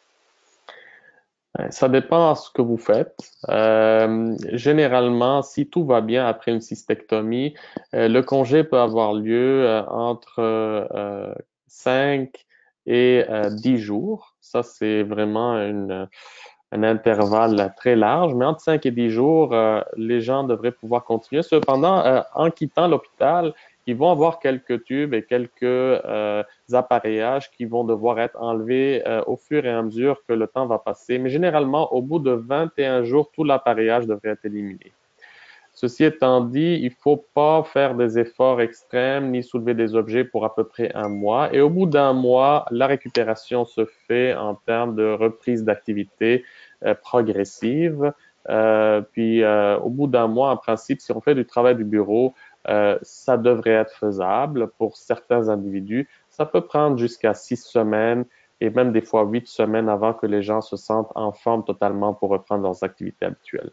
B: Ça dépend de ce que vous faites. Généralement, si tout va bien après une cystectomie, le congé peut avoir lieu entre 5 et 10 jours. Ça, c'est vraiment un intervalle très large, mais entre 5 et 10 jours, les gens devraient pouvoir continuer. Cependant, en quittant l'hôpital, ils vont avoir quelques tubes et quelques appareillages qui vont devoir être enlevés au fur et à mesure que le temps va passer. Mais généralement, au bout de 21 jours, tout l'appareillage devrait être éliminé. Ceci étant dit, il ne faut pas faire des efforts extrêmes ni soulever des objets pour à peu près 1 mois. Et au bout d'1 mois, la récupération se fait en termes de reprise d'activité progressive. Puis au bout d'1 mois, en principe, si on fait du travail du bureau, ça devrait être faisable pour certains individus. Ça peut prendre jusqu'à 6 semaines et même des fois 8 semaines avant que les gens se sentent en forme totalement pour reprendre leurs activités habituelles.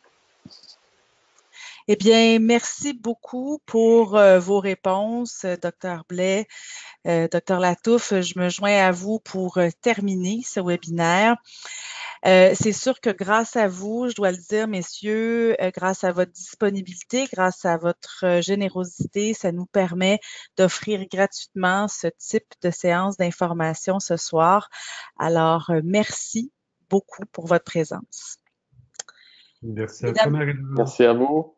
A: Eh bien, merci beaucoup pour vos réponses, Dr. Blais. Dr. Latouf, je me joins à vous pour terminer ce webinaire. C'est sûr que grâce à vous, je dois le dire, messieurs, grâce à votre disponibilité, grâce à votre générosité, ça nous permet d'offrir gratuitement ce type de séance d'information ce soir. Alors, merci beaucoup pour votre présence.
C: Merci à toi, Marie-Laure.
B: Merci à vous.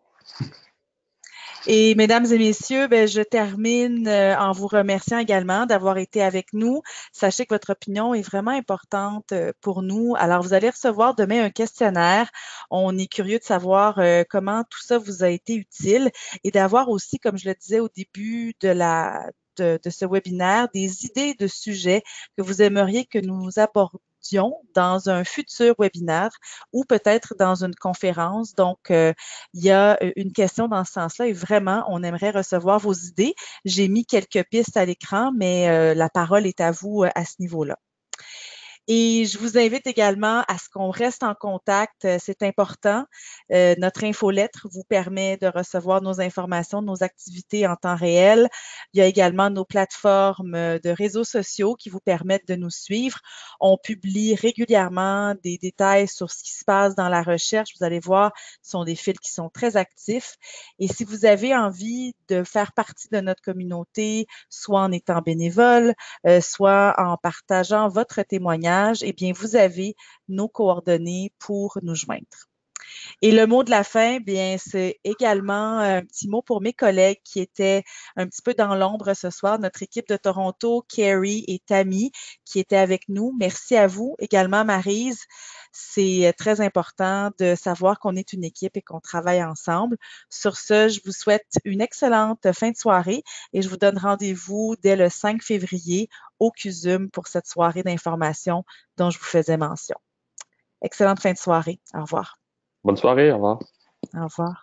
A: Et mesdames et messieurs, je termine en vous remerciant également d'avoir été avec nous. Sachez que votre opinion est vraiment importante pour nous. Alors, vous allez recevoir demain un questionnaire. On est curieux de savoir comment tout ça vous a été utile et d'avoir aussi, comme je le disais au début de ce webinaire, des idées de sujets que vous aimeriez que nous abordions dans un futur webinaire ou peut-être dans une conférence. Donc, il y a une question dans ce sens-là et vraiment, on aimerait recevoir vos idées. J'ai mis quelques pistes à l'écran, mais la parole est à vous à ce niveau-là. Et je vous invite également à ce qu'on reste en contact, c'est important. Notre infolettre vous permet de recevoir nos informations, nos activités en temps réel. Il y a également nos plateformes de réseaux sociaux qui vous permettent de nous suivre. On publie régulièrement des détails sur ce qui se passe dans la recherche. Vous allez voir, ce sont des fils qui sont très actifs. Et si vous avez envie de faire partie de notre communauté, soit en étant bénévole, soit en partageant votre témoignage, eh bien, vous avez nos coordonnées pour nous joindre. Et le mot de la fin, bien, c'est également un petit mot pour mes collègues qui étaient un petit peu dans l'ombre ce soir, notre équipe de Toronto, Carrie et Tammy, qui étaient avec nous. Merci à vous. Également, Maryse, c'est très important de savoir qu'on est une équipe et qu'on travaille ensemble. Sur ce, je vous souhaite une excellente fin de soirée et je vous donne rendez-vous dès le 5 février au CUSUM pour cette soirée d'information dont je vous faisais mention. Excellente fin de soirée. Au revoir.
B: Bonne soirée, au revoir.
A: Au revoir.